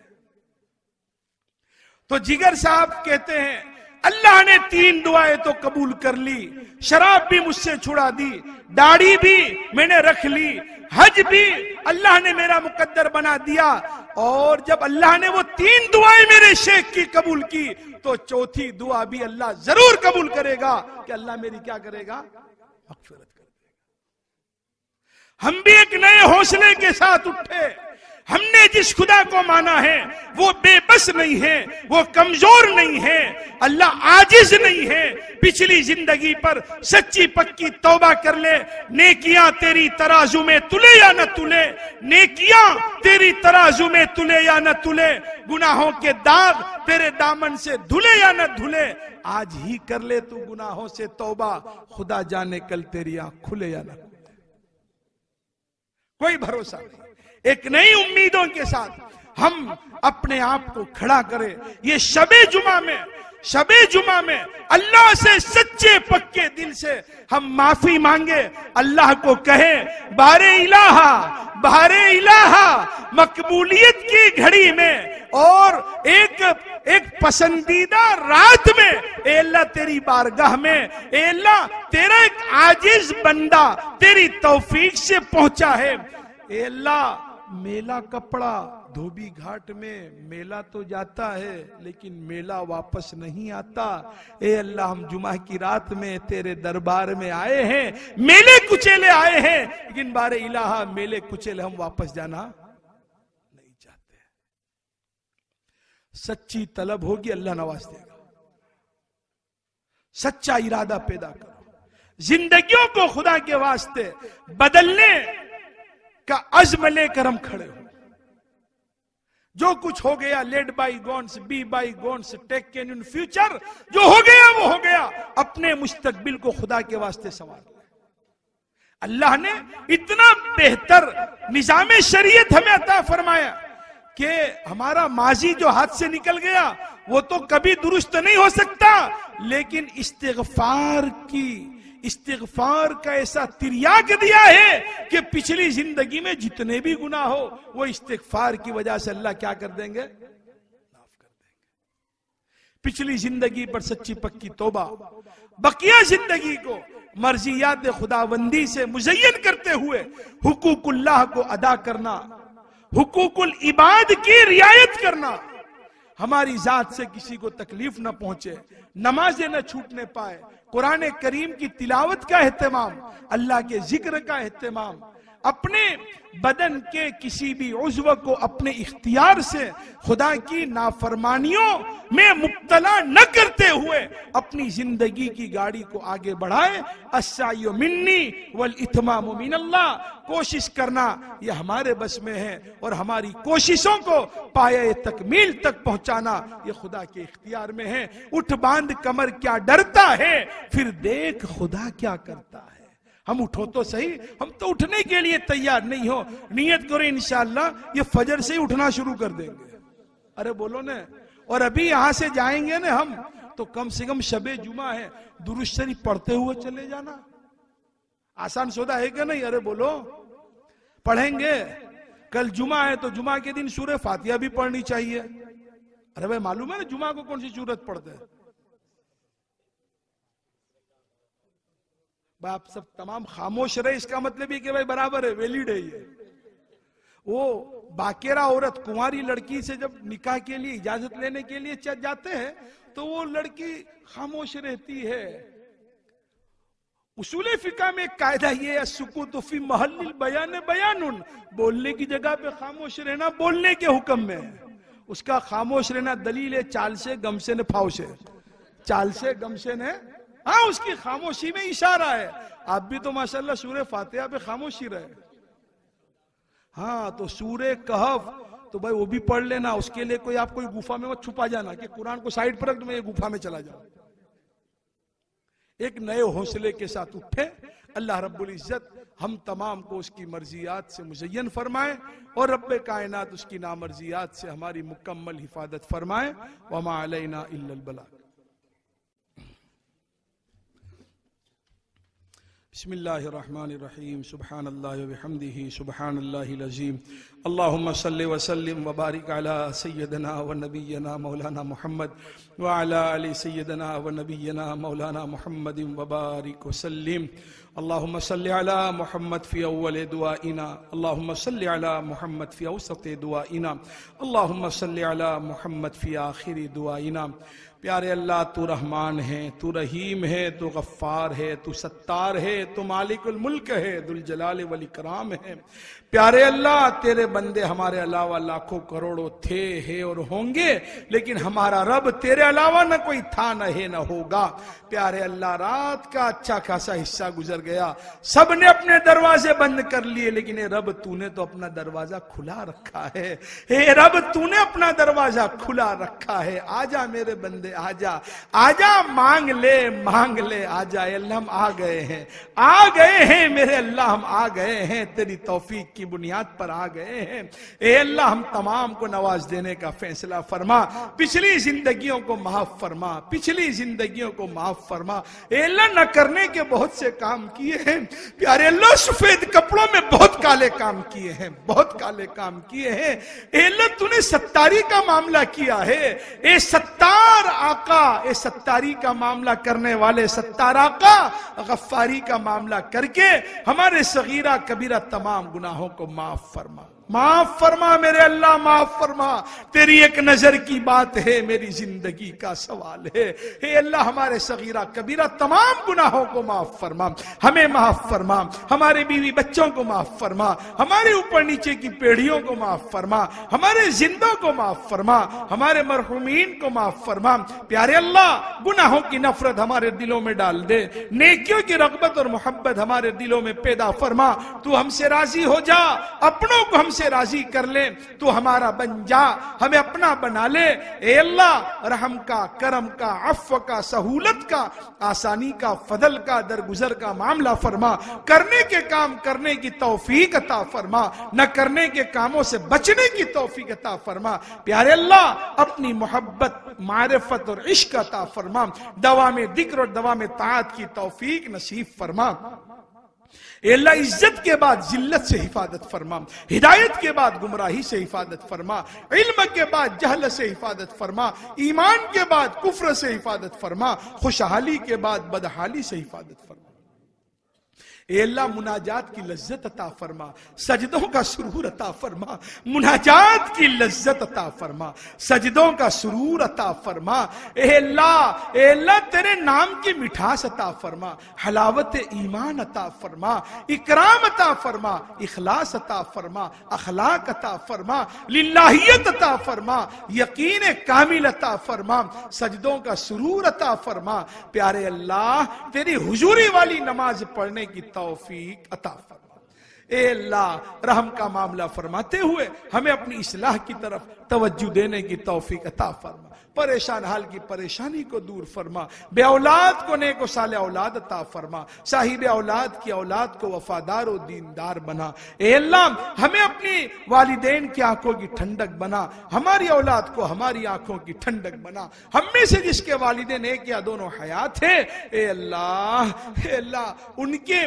तो जिगर साहब कहते हैं अल्लाह ने 3 दुआएं तो कबूल कर ली, शराब भी मुझसे छुड़ा दी, दाढ़ी भी मैंने रख ली, हज भी अल्लाह ने मेरा मुकद्दर बना दिया, और जब अल्लाह ने वो 3 दुआएं मेरे शेख की कबूल की, तो चौथी दुआ भी अल्लाह जरूर कबूल करेगा कि अल्लाह मेरी क्या करेगा? मग़फ़िरत कर देगा। हम भी एक नए हौसले के साथ उठे। हमने जिस खुदा को माना है वो बेबस नहीं है, वो कमजोर नहीं है, अल्लाह आजिज नहीं है। पिछली जिंदगी पर सच्ची पक्की तौबा कर ले, नेकियां तेरी तराजू में तुले या न तुले, नेकियां तेरी तराजू में तुले या न तुले, गुनाहों के दाग तेरे दामन से धुले या न धुले। आज ही कर ले तू गुनाहों से तौबा, खुदा जाने कल तेरी आंख खुले या न खुले। कोई भरोसा नहीं। एक नई उम्मीदों के साथ हम अपने आप को खड़ा करें। ये शबे जुमा में अल्लाह से सच्चे पक्के दिल से हम माफी मांगे, अल्लाह को कहे बारे इलाहा मकबूलियत की घड़ी में और एक पसंदीदा रात में, ए अल्लाह तेरी बारगाह में, ए अल्लाह तेरा एक आजिज बंदा तेरी तौफीक से पहुंचा है। ए अल्लाह मेला कपड़ा, धोबी घाट में मेला तो जाता है लेकिन मेला वापस नहीं आता। ए अल्लाह हम जुमा की रात में तेरे दरबार में आए हैं, मेले कुचेले आए हैं, लेकिन बारे इलाहा मेले कुचेले हम वापस जाना नहीं चाहते। सच्ची तलब होगी, अल्लाह नवाज देगा। सच्चा इरादा पैदा करो, जिंदगियों को खुदा के वास्ते बदलने का अज़्म लेकर हम खड़े हो। जो कुछ हो गया, let bygones, be bygones, take in future, जो हो गया वो हो गया। अपने मुस्तकबिल को खुदा के वास्ते संवार ले। अल्लाह ने इतना बेहतर निजाम शरीयत हमें अता फरमाया कि हमारा माजी जो हाथ से निकल गया वो तो कभी दुरुस्त नहीं हो सकता, लेकिन इस्तिगफार का ऐसा तिर्याक दिया है कि पिछली जिंदगी में जितने भी गुनाह हो वो इस्तिगफार की वजह से अल्लाह क्या कर देंगे, माफ कर देंगे। पिछली जिंदगी पर सच्ची पक्की तौबा, बकिया जिंदगी को मर्जियात खुदाबंदी से मुज़य्यन करते हुए हुकूकुल्लाह को अदा करना, हुकूकुल इबाद की रियायत करना, हमारी जात से किसी को तकलीफ न पहुंचे, नमाजें न छूटने पाए, कुरान करीम की तिलावत का एहतमाम, अल्लाह के जिक्र का एहतमाम, अपने बदन के किसी भी उज़्व को अपने इख्तियार से खुदा की नाफरमानियों में मुब्तला न करते हुए अपनी जिंदगी की गाड़ी को आगे बढ़ाए। अस्सायु मिन्नी वल इत्मामु मिनल्लाह, कोशिश करना ये हमारे बस में है और हमारी कोशिशों को पाए तकमील तक पहुंचाना ये खुदा के इख्तियार में है। उठ बांध कमर क्या डरता है, फिर देख खुदा क्या करता है। हम उठो तो सही, हम तो उठने के लिए तैयार नहीं हो। नियत करो इंशाअल्लाह ये फजर से ही उठना शुरू कर देंगे। अरे बोलो ना। और अभी यहां से जाएंगे ना हम तो कम से कम शबे जुमा है, दुरूद शरीफ पढ़ते हुए चले जाना। आसान सौदा है क्या नहीं? अरे बोलो, पढ़ेंगे। कल जुमा है तो जुमा के दिन सूरह फातिहा भी पढ़नी चाहिए। अरे भाई मालूम है ना जुमा को कौन सी सूरत पढ़ते हैं? आप सब तमाम खामोश रहे, इसका मतलब ये कि भाई बराबर है, वैलिड है ये। वो बाकेरा औरत कुंवारी लड़की से जब निकाह के लिए इजाजत लेने के लिए जाते हैं तो वो लड़की खामोश रहती है। उसूले फिका में एक कायदा ये है, सुकूत फी महल्लिल बयान बयानुन, बोलने की जगह पे खामोश रहना बोलने के हुक्म में है। उसका खामोश रहना दलील है चाल से गम से न फाव से, चाल से गम से न, हाँ उसकी खामोशी में इशारा है। आप भी तो माशाल्लाह सूरह फातिहा पे खामोशी रहे। हाँ तो सूरह कहफ तो भाई वो भी पढ़ लेना। उसके लिए कोई आप कोई गुफा में मत छुपा जाना कि कुरान को साइड पर रख दो, मैं ये गुफा में चला जाऊं। एक नए हौसले के साथ उठे। अल्लाह रब्बुल इज्जत हम तमाम को उसकी मर्जियात से मुज़य्यन फरमाए और रब्बे कायनात उसकी नामर्जियात से हमारी मुकम्मल हिफाजत फरमाए। वमा अलैना इल्लल बलाग। बिस्मिल्लाहिर्रहमानिर्रहीम। सुब्हानल्लाहि व बिहम्दिही सुब्हानल्लाहिल अज़ीम। अल्लाहुम्मा सल्लि व सल्लिम व बारिक अला सय्यदना व नबिय्यना मौलाना मुहम्मद व अला आलि सय्यदना व नबिय्यना मौलाना मुहम्मदिन व बारिक व सल्लिम। अल्लाहुम्मा सल्लि अला मुहम्मद फी अव्वल दुआइना, अल्लाहुम्मा सल्लि अला मुहम्मद फी औसत दुआइना, अल्लाहुम्मा सल्लि अला मुहम्मद फी आखिरी दुआइना। प्यारे अल्लाह, तू रहमान है, तू रहीम है, तू गफ्फार है, तू सत्तार है, तू मालिकुल मुल्क है, दुल जलाल वल इकराम है। प्यारे अल्लाह, तेरे बंदे हमारे अलावा लाखों करोड़ों थे, है और होंगे, लेकिन हमारा रब तेरे अलावा न कोई था, न है, न होगा। प्यारे अल्लाह, रात का अच्छा खासा हिस्सा गुजर गया, सब ने अपने दरवाजे बंद कर लिए, लेकिन ए रब तूने तो अपना दरवाजा खुला रखा है। हे रब, तूने अपना दरवाजा खुला रखा है। आजा मेरे बंदे, आजा आजा, मांग ले आजा। अल्लाह हम आ गए हैं, आ गए हैं मेरे अल्लाह, हम आ गए हैं, तेरी तौफीक की बुनियाद पर आ गए हैं। ए अल्लाह, हम तमाम को नवाज देने का फैसला फरमा, पिछली जिंदगियों को माफ फरमा, पिछली जिंदगियों को माफ फरमा। ए अल्लाह, न करने के बहुत से काम किए हैं प्यारे अल्लाह, सफेद कपड़ों में बहुत काले काम किए हैं, बहुत काले काम किए हैं। ए अल्लाह, तूने सत्तारी का मामला किया है। ए सत्तार आका, ए सत्तारी का मामला करने वाले सत्तार आका, गफ्फारी का मामला करके हमारे सगीरा कबीरा तमाम गुनाहों को माफ फरमा, माफ फरमा मेरे अल्लाह, माफ फरमा। तेरी एक नजर की बात है, मेरी जिंदगी का सवाल है। हे अल्लाह, हमारे सगीरा कबीरा तमाम गुनाहों को माफ फरमा, हमें माफ फरमा, हमारे बीवी बच्चों को माफ फरमा, हमारे ऊपर नीचे की पीढ़ियों को माफ फरमा, हमारे जिंदों को माफ फरमा, हमारे मरहुमीन को माफ फरमा। प्यारे अल्लाह, गुनाहों की नफरत हमारे दिलों में डाल दे, नेकियों की रग़बत और मोहब्बत हमारे दिलों में पैदा फरमा। तू हमसे राजी हो जा, अपनों को हमसे राजी कर ले, तू हमारा बन जा, हमें अपना बना ले। ए अल्लाह, रहम का, करम का, अफ़्व का, सहूलत का, आसानी का, फजल का, दरगुजर का मामला फरमा। करने के काम करने की तौफीक अता फरमा, न करने के कामों से बचने की तौफीक अता फरमा। प्यारे अल्लाह, अपनी मोहब्बत, मारिफत और इश्क अता फरमा। दवा में दिक्र और दवा में ताअत की तौफीक नसीब फरमा। अल्लाह, इज्जत के बाद जिल्लत से हिफाजत फरमा, हिदायत के बाद गुमराही से हिफाजत फरमा, इल्म के बाद जहल से हिफाजत फरमा, ईमान के बाद कुफ्र से हिफाजत फरमा, खुशहाली के बाद बदहाली से हिफाजत फरमा। ए अल्लाह, मुनाजात की लज्जत अता फरमा, सजदों का सुरूर अता फरमा, मुनाजात की लज्जत अता फरमा, सजदों का सुरूर अता फरमा। ए अल्लाह, तेरे नाम की मिठास अता फरमा, हलावत ईमान अता फरमा, इकराम अता फरमा, इखलास अता फरमा, अखलाक अता फरमा, लिल्लाहियत अता फरमा, यकीन कामिल अता फरमा, सजदों का सुरूर अता फरमा। प्यारे अल्लाह, तेरी हुजूरी वाली नमाज पढ़ने की तौफीक अता फरमा। ए अल्लाह, रहम का मामला फरमाते हुए हमें अपनी इस्लाह की तरफ तवज्जो देने की तौफीक अता फरमा। परेशान हाल की परेशानी को दूर फरमा, बे औलाद को नेक व साले औलाद अता फरमा, साहिब औलाद की औलाद को वफादार और दीनदार बना। ए अल्लाह, हमें अपनी वालिदैन की आंखों की ठंडक बना, हमारी औलाद को हमारी आंखों की ठंडक बना। हम में से जिसके वालिदैन एक या दोनों हयात है, ए अल्लाह, उनके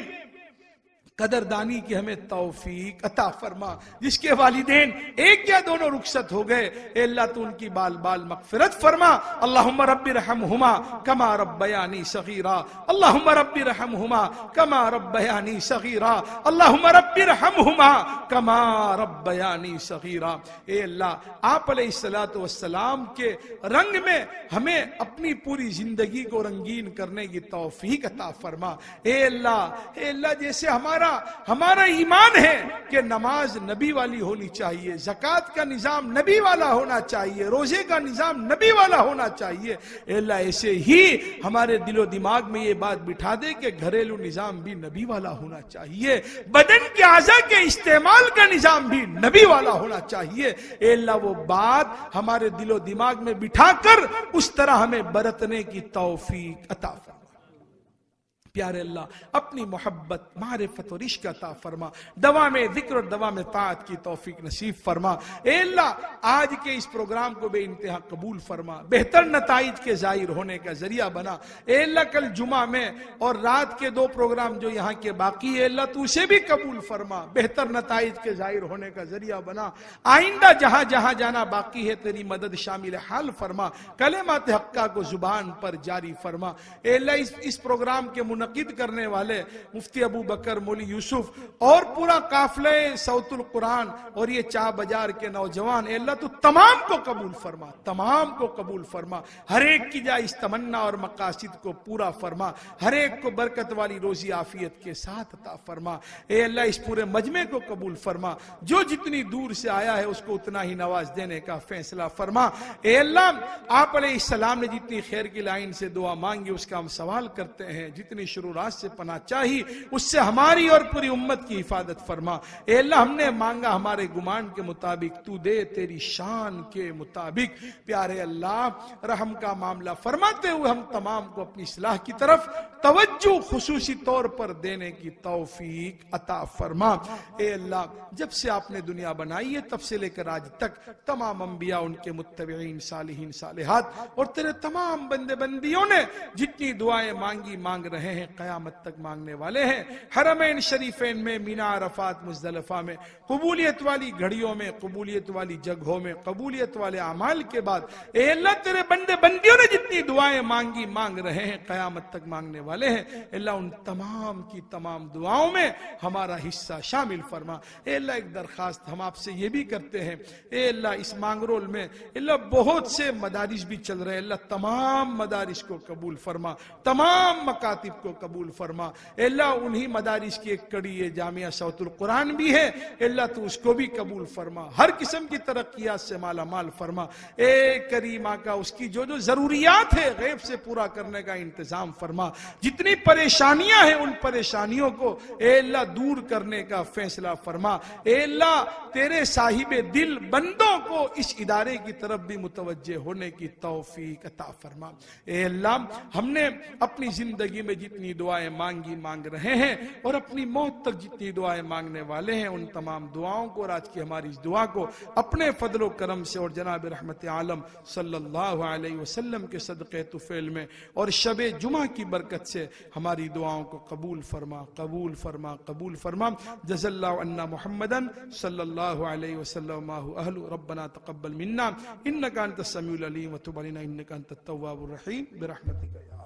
कदरदानी की हमें तौफीक अता फरमा। जिसके वालिदैन एक या दोनों रुखसत हो गए, अल्लाह तू उनकी बाल बाल मगफिरत फरमा। अल्लाहुम्मा रब्बि रहमहुमा कमा रब्बयानी सगीरा, अल्लाहुम्मा रब्बि रहमहुमा कमा रब्बयानी सगीरा, अल्लाहुम्मा रब्बि रहमहुमा कमा रब्बयानी सगीरा। ए अल्लाह, आप अलैहिस्सलातु वस्सलाम के रंग में हमें अपनी पूरी जिंदगी को रंगीन करने की तौफीक अता फरमा। ए अल्लाह, जैसे हमारा ईमान है कि नमाज नबी वाली होनी चाहिए, ज़कात का निजाम नबी वाला होना चाहिए, रोजे का निजाम नबी वाला होना चाहिए। अल्लाह, ऐसे ही हमारे दिलो दिमाग में ये बात बिठा दे कि घरेलू निजाम भी नबी वाला होना चाहिए, बदन के आज़ा के इस्तेमाल का निजाम भी नबी वाला होना चाहिए। अल्लाह, वो बात हमारे दिलो दिमाग में बिठाकर उस तरह हमें बरतने की तौफीक अता फरमा। प्यारे अल्लाह, अपनी मोहब्बत, मारिफत और इश्क अता फरमा, दवा में जिक्र और दवा में ताअत की तौफीक नसीब फरमा। ए अल्लाह, आज के इस प्रोग्राम को बेइंतहा कबूल फरमा, बेहतर नताइज के जाहिर होने का जरिया बना। ए अल्लाह, कल जुमा में और रात के 2 प्रोग्राम जो यहाँ के बाकी है, अल्लाह तू उसे भी कबूल फरमा, बेहतर नताइज के जाहिर होने का जरिया बना। आइंदा जहां जहां जाना बाकी है, तेरी मदद शामिल हाल फरमा, कलेमात हक्का को जुबान पर जारी फरमा। ए अल्लाह, इस प्रोग्राम के मुनक्किद करने वाले मुफ्ती अबू बकर, मौली यूसुफ और पूरा काफले सौतुल कुरान और ये चा बाजार के नौजवान, अल्लाह तू तमाम को कबूल फरमा, तमाम को कबूल फरमा। हर एक की जाए इस तमन्ना और मकासिद को पूरा फरमा, हर एक को बरकत वाली रोजी आफियत के साथ अता फरमा। ए अल्लाह, इस पूरे मजमे को कबूल फरमा, जो जितनी दूर से आया है उसको उतना ही नवाज देने का फैसला फरमा। ए अल्लाह, आप अलैहिस्सलाम ने जितनी खैर की लाइन से दुआ मांगी उसका हम सवाल करते हैं, जितनी शुरूरात से पनाह चाही उससे हमारी और पूरी उम्मत की हिफाजत फरमा। ए अल्लाह, हमने मांगा हमारे गुमान के मुताबिक तू दे, तेरी शान के मुताबिक। प्यारे अल्लाह, रहम का मामला फरमाते हुए हम तमाम को अपनी इस्लाह की तरफ तवज्जो खुसूसी तौर पर देने की तौफीक अता फरमा। ए अल्लाह, जब से आपने दुनिया बनाई है तब से लेकर आज तक तमाम अंबिया, उनके मुत्तबईन, सालिहीन, सालिहात और तेरे तमाम बंदे बंदियों ने जितनी दुआएं मांगी, मांग रहे हैं, कयामत तक मांगने वाले हैं, हरमैन शरीफैन में, मीना अरफात, मुज़दलिफा में, कबूलियत वाली घड़ियों में, कबूलियत वाली जगहों में, कबूलियत वाले अमाल के बाद, ए अल्लाह, तेरे बंदे बंदियों ने जितनी दुआएं मांगी, मांग रहे हैं, कयामत तक मांगने वाले हैं, अल्लाह उन तमाम की तमाम दुआओं में हमारा हिस्सा शामिल फरमा। ए अल्लाह, एक दरखास्त हम आपसे ये भी करते हैं, ए अल्लाह, इस मांगरोल में अल्लाह बहुत से मदारिस भी चल रहे हैं, अल्लाह तमाम मदारिस को कबूल फरमा, तमाम मकातिब को कबूल फरमा। अल्लाह उन्हीं मदारिस की एक कड़ी है जामिया सौतुल कुरान भी है, अल्लाह तू उसको भी कबूल फरमा, हर किस्म की तरक्कियात से माला माल फरमा। ए करीमा का उसकी जो जो जरूरियात है गैब से पूरा करने का इंतजाम फरमा। जितनी परेशानियां हैं उन परेशानियों को ए अल्लाह दूर करने का फैसला फरमा। ए अल्लाह तेरे साहिबे दिल बंदों को इस इदारे की तरफ भी मुतवज्जे होने की तौफीक अता फरमा। ए अल्लाह हमने अपनी जिंदगी में जितनी दुआएं मांगी मांग रहे हैं और अपनी मौत तक जितनी दुआएं मांगने वाले हैं उन तमाम दुआओं को और आज की हमारी इस दुआ को अपने फजलो करम से और जनाब रहमत आलम सल्लल्लाहु अलैहि वसल्लम के सदक़े तुफैल में और शबे जुमा की बरकत से हमारी दुआओं को कबूल फरमा, कबूल फरमा, कबूल फरमा। जज़ल्लाहु अन्ना मुहम्मदन सल्लल्लाहु अलैहि वसल्लम माहु अहलु रब्बना तक़ब्बल मिन्ना इन्नका अंतस समीउल अलीम व तुब अलैना इन्नका अंतत तव्वाबुर रहीम बिरहमतिका।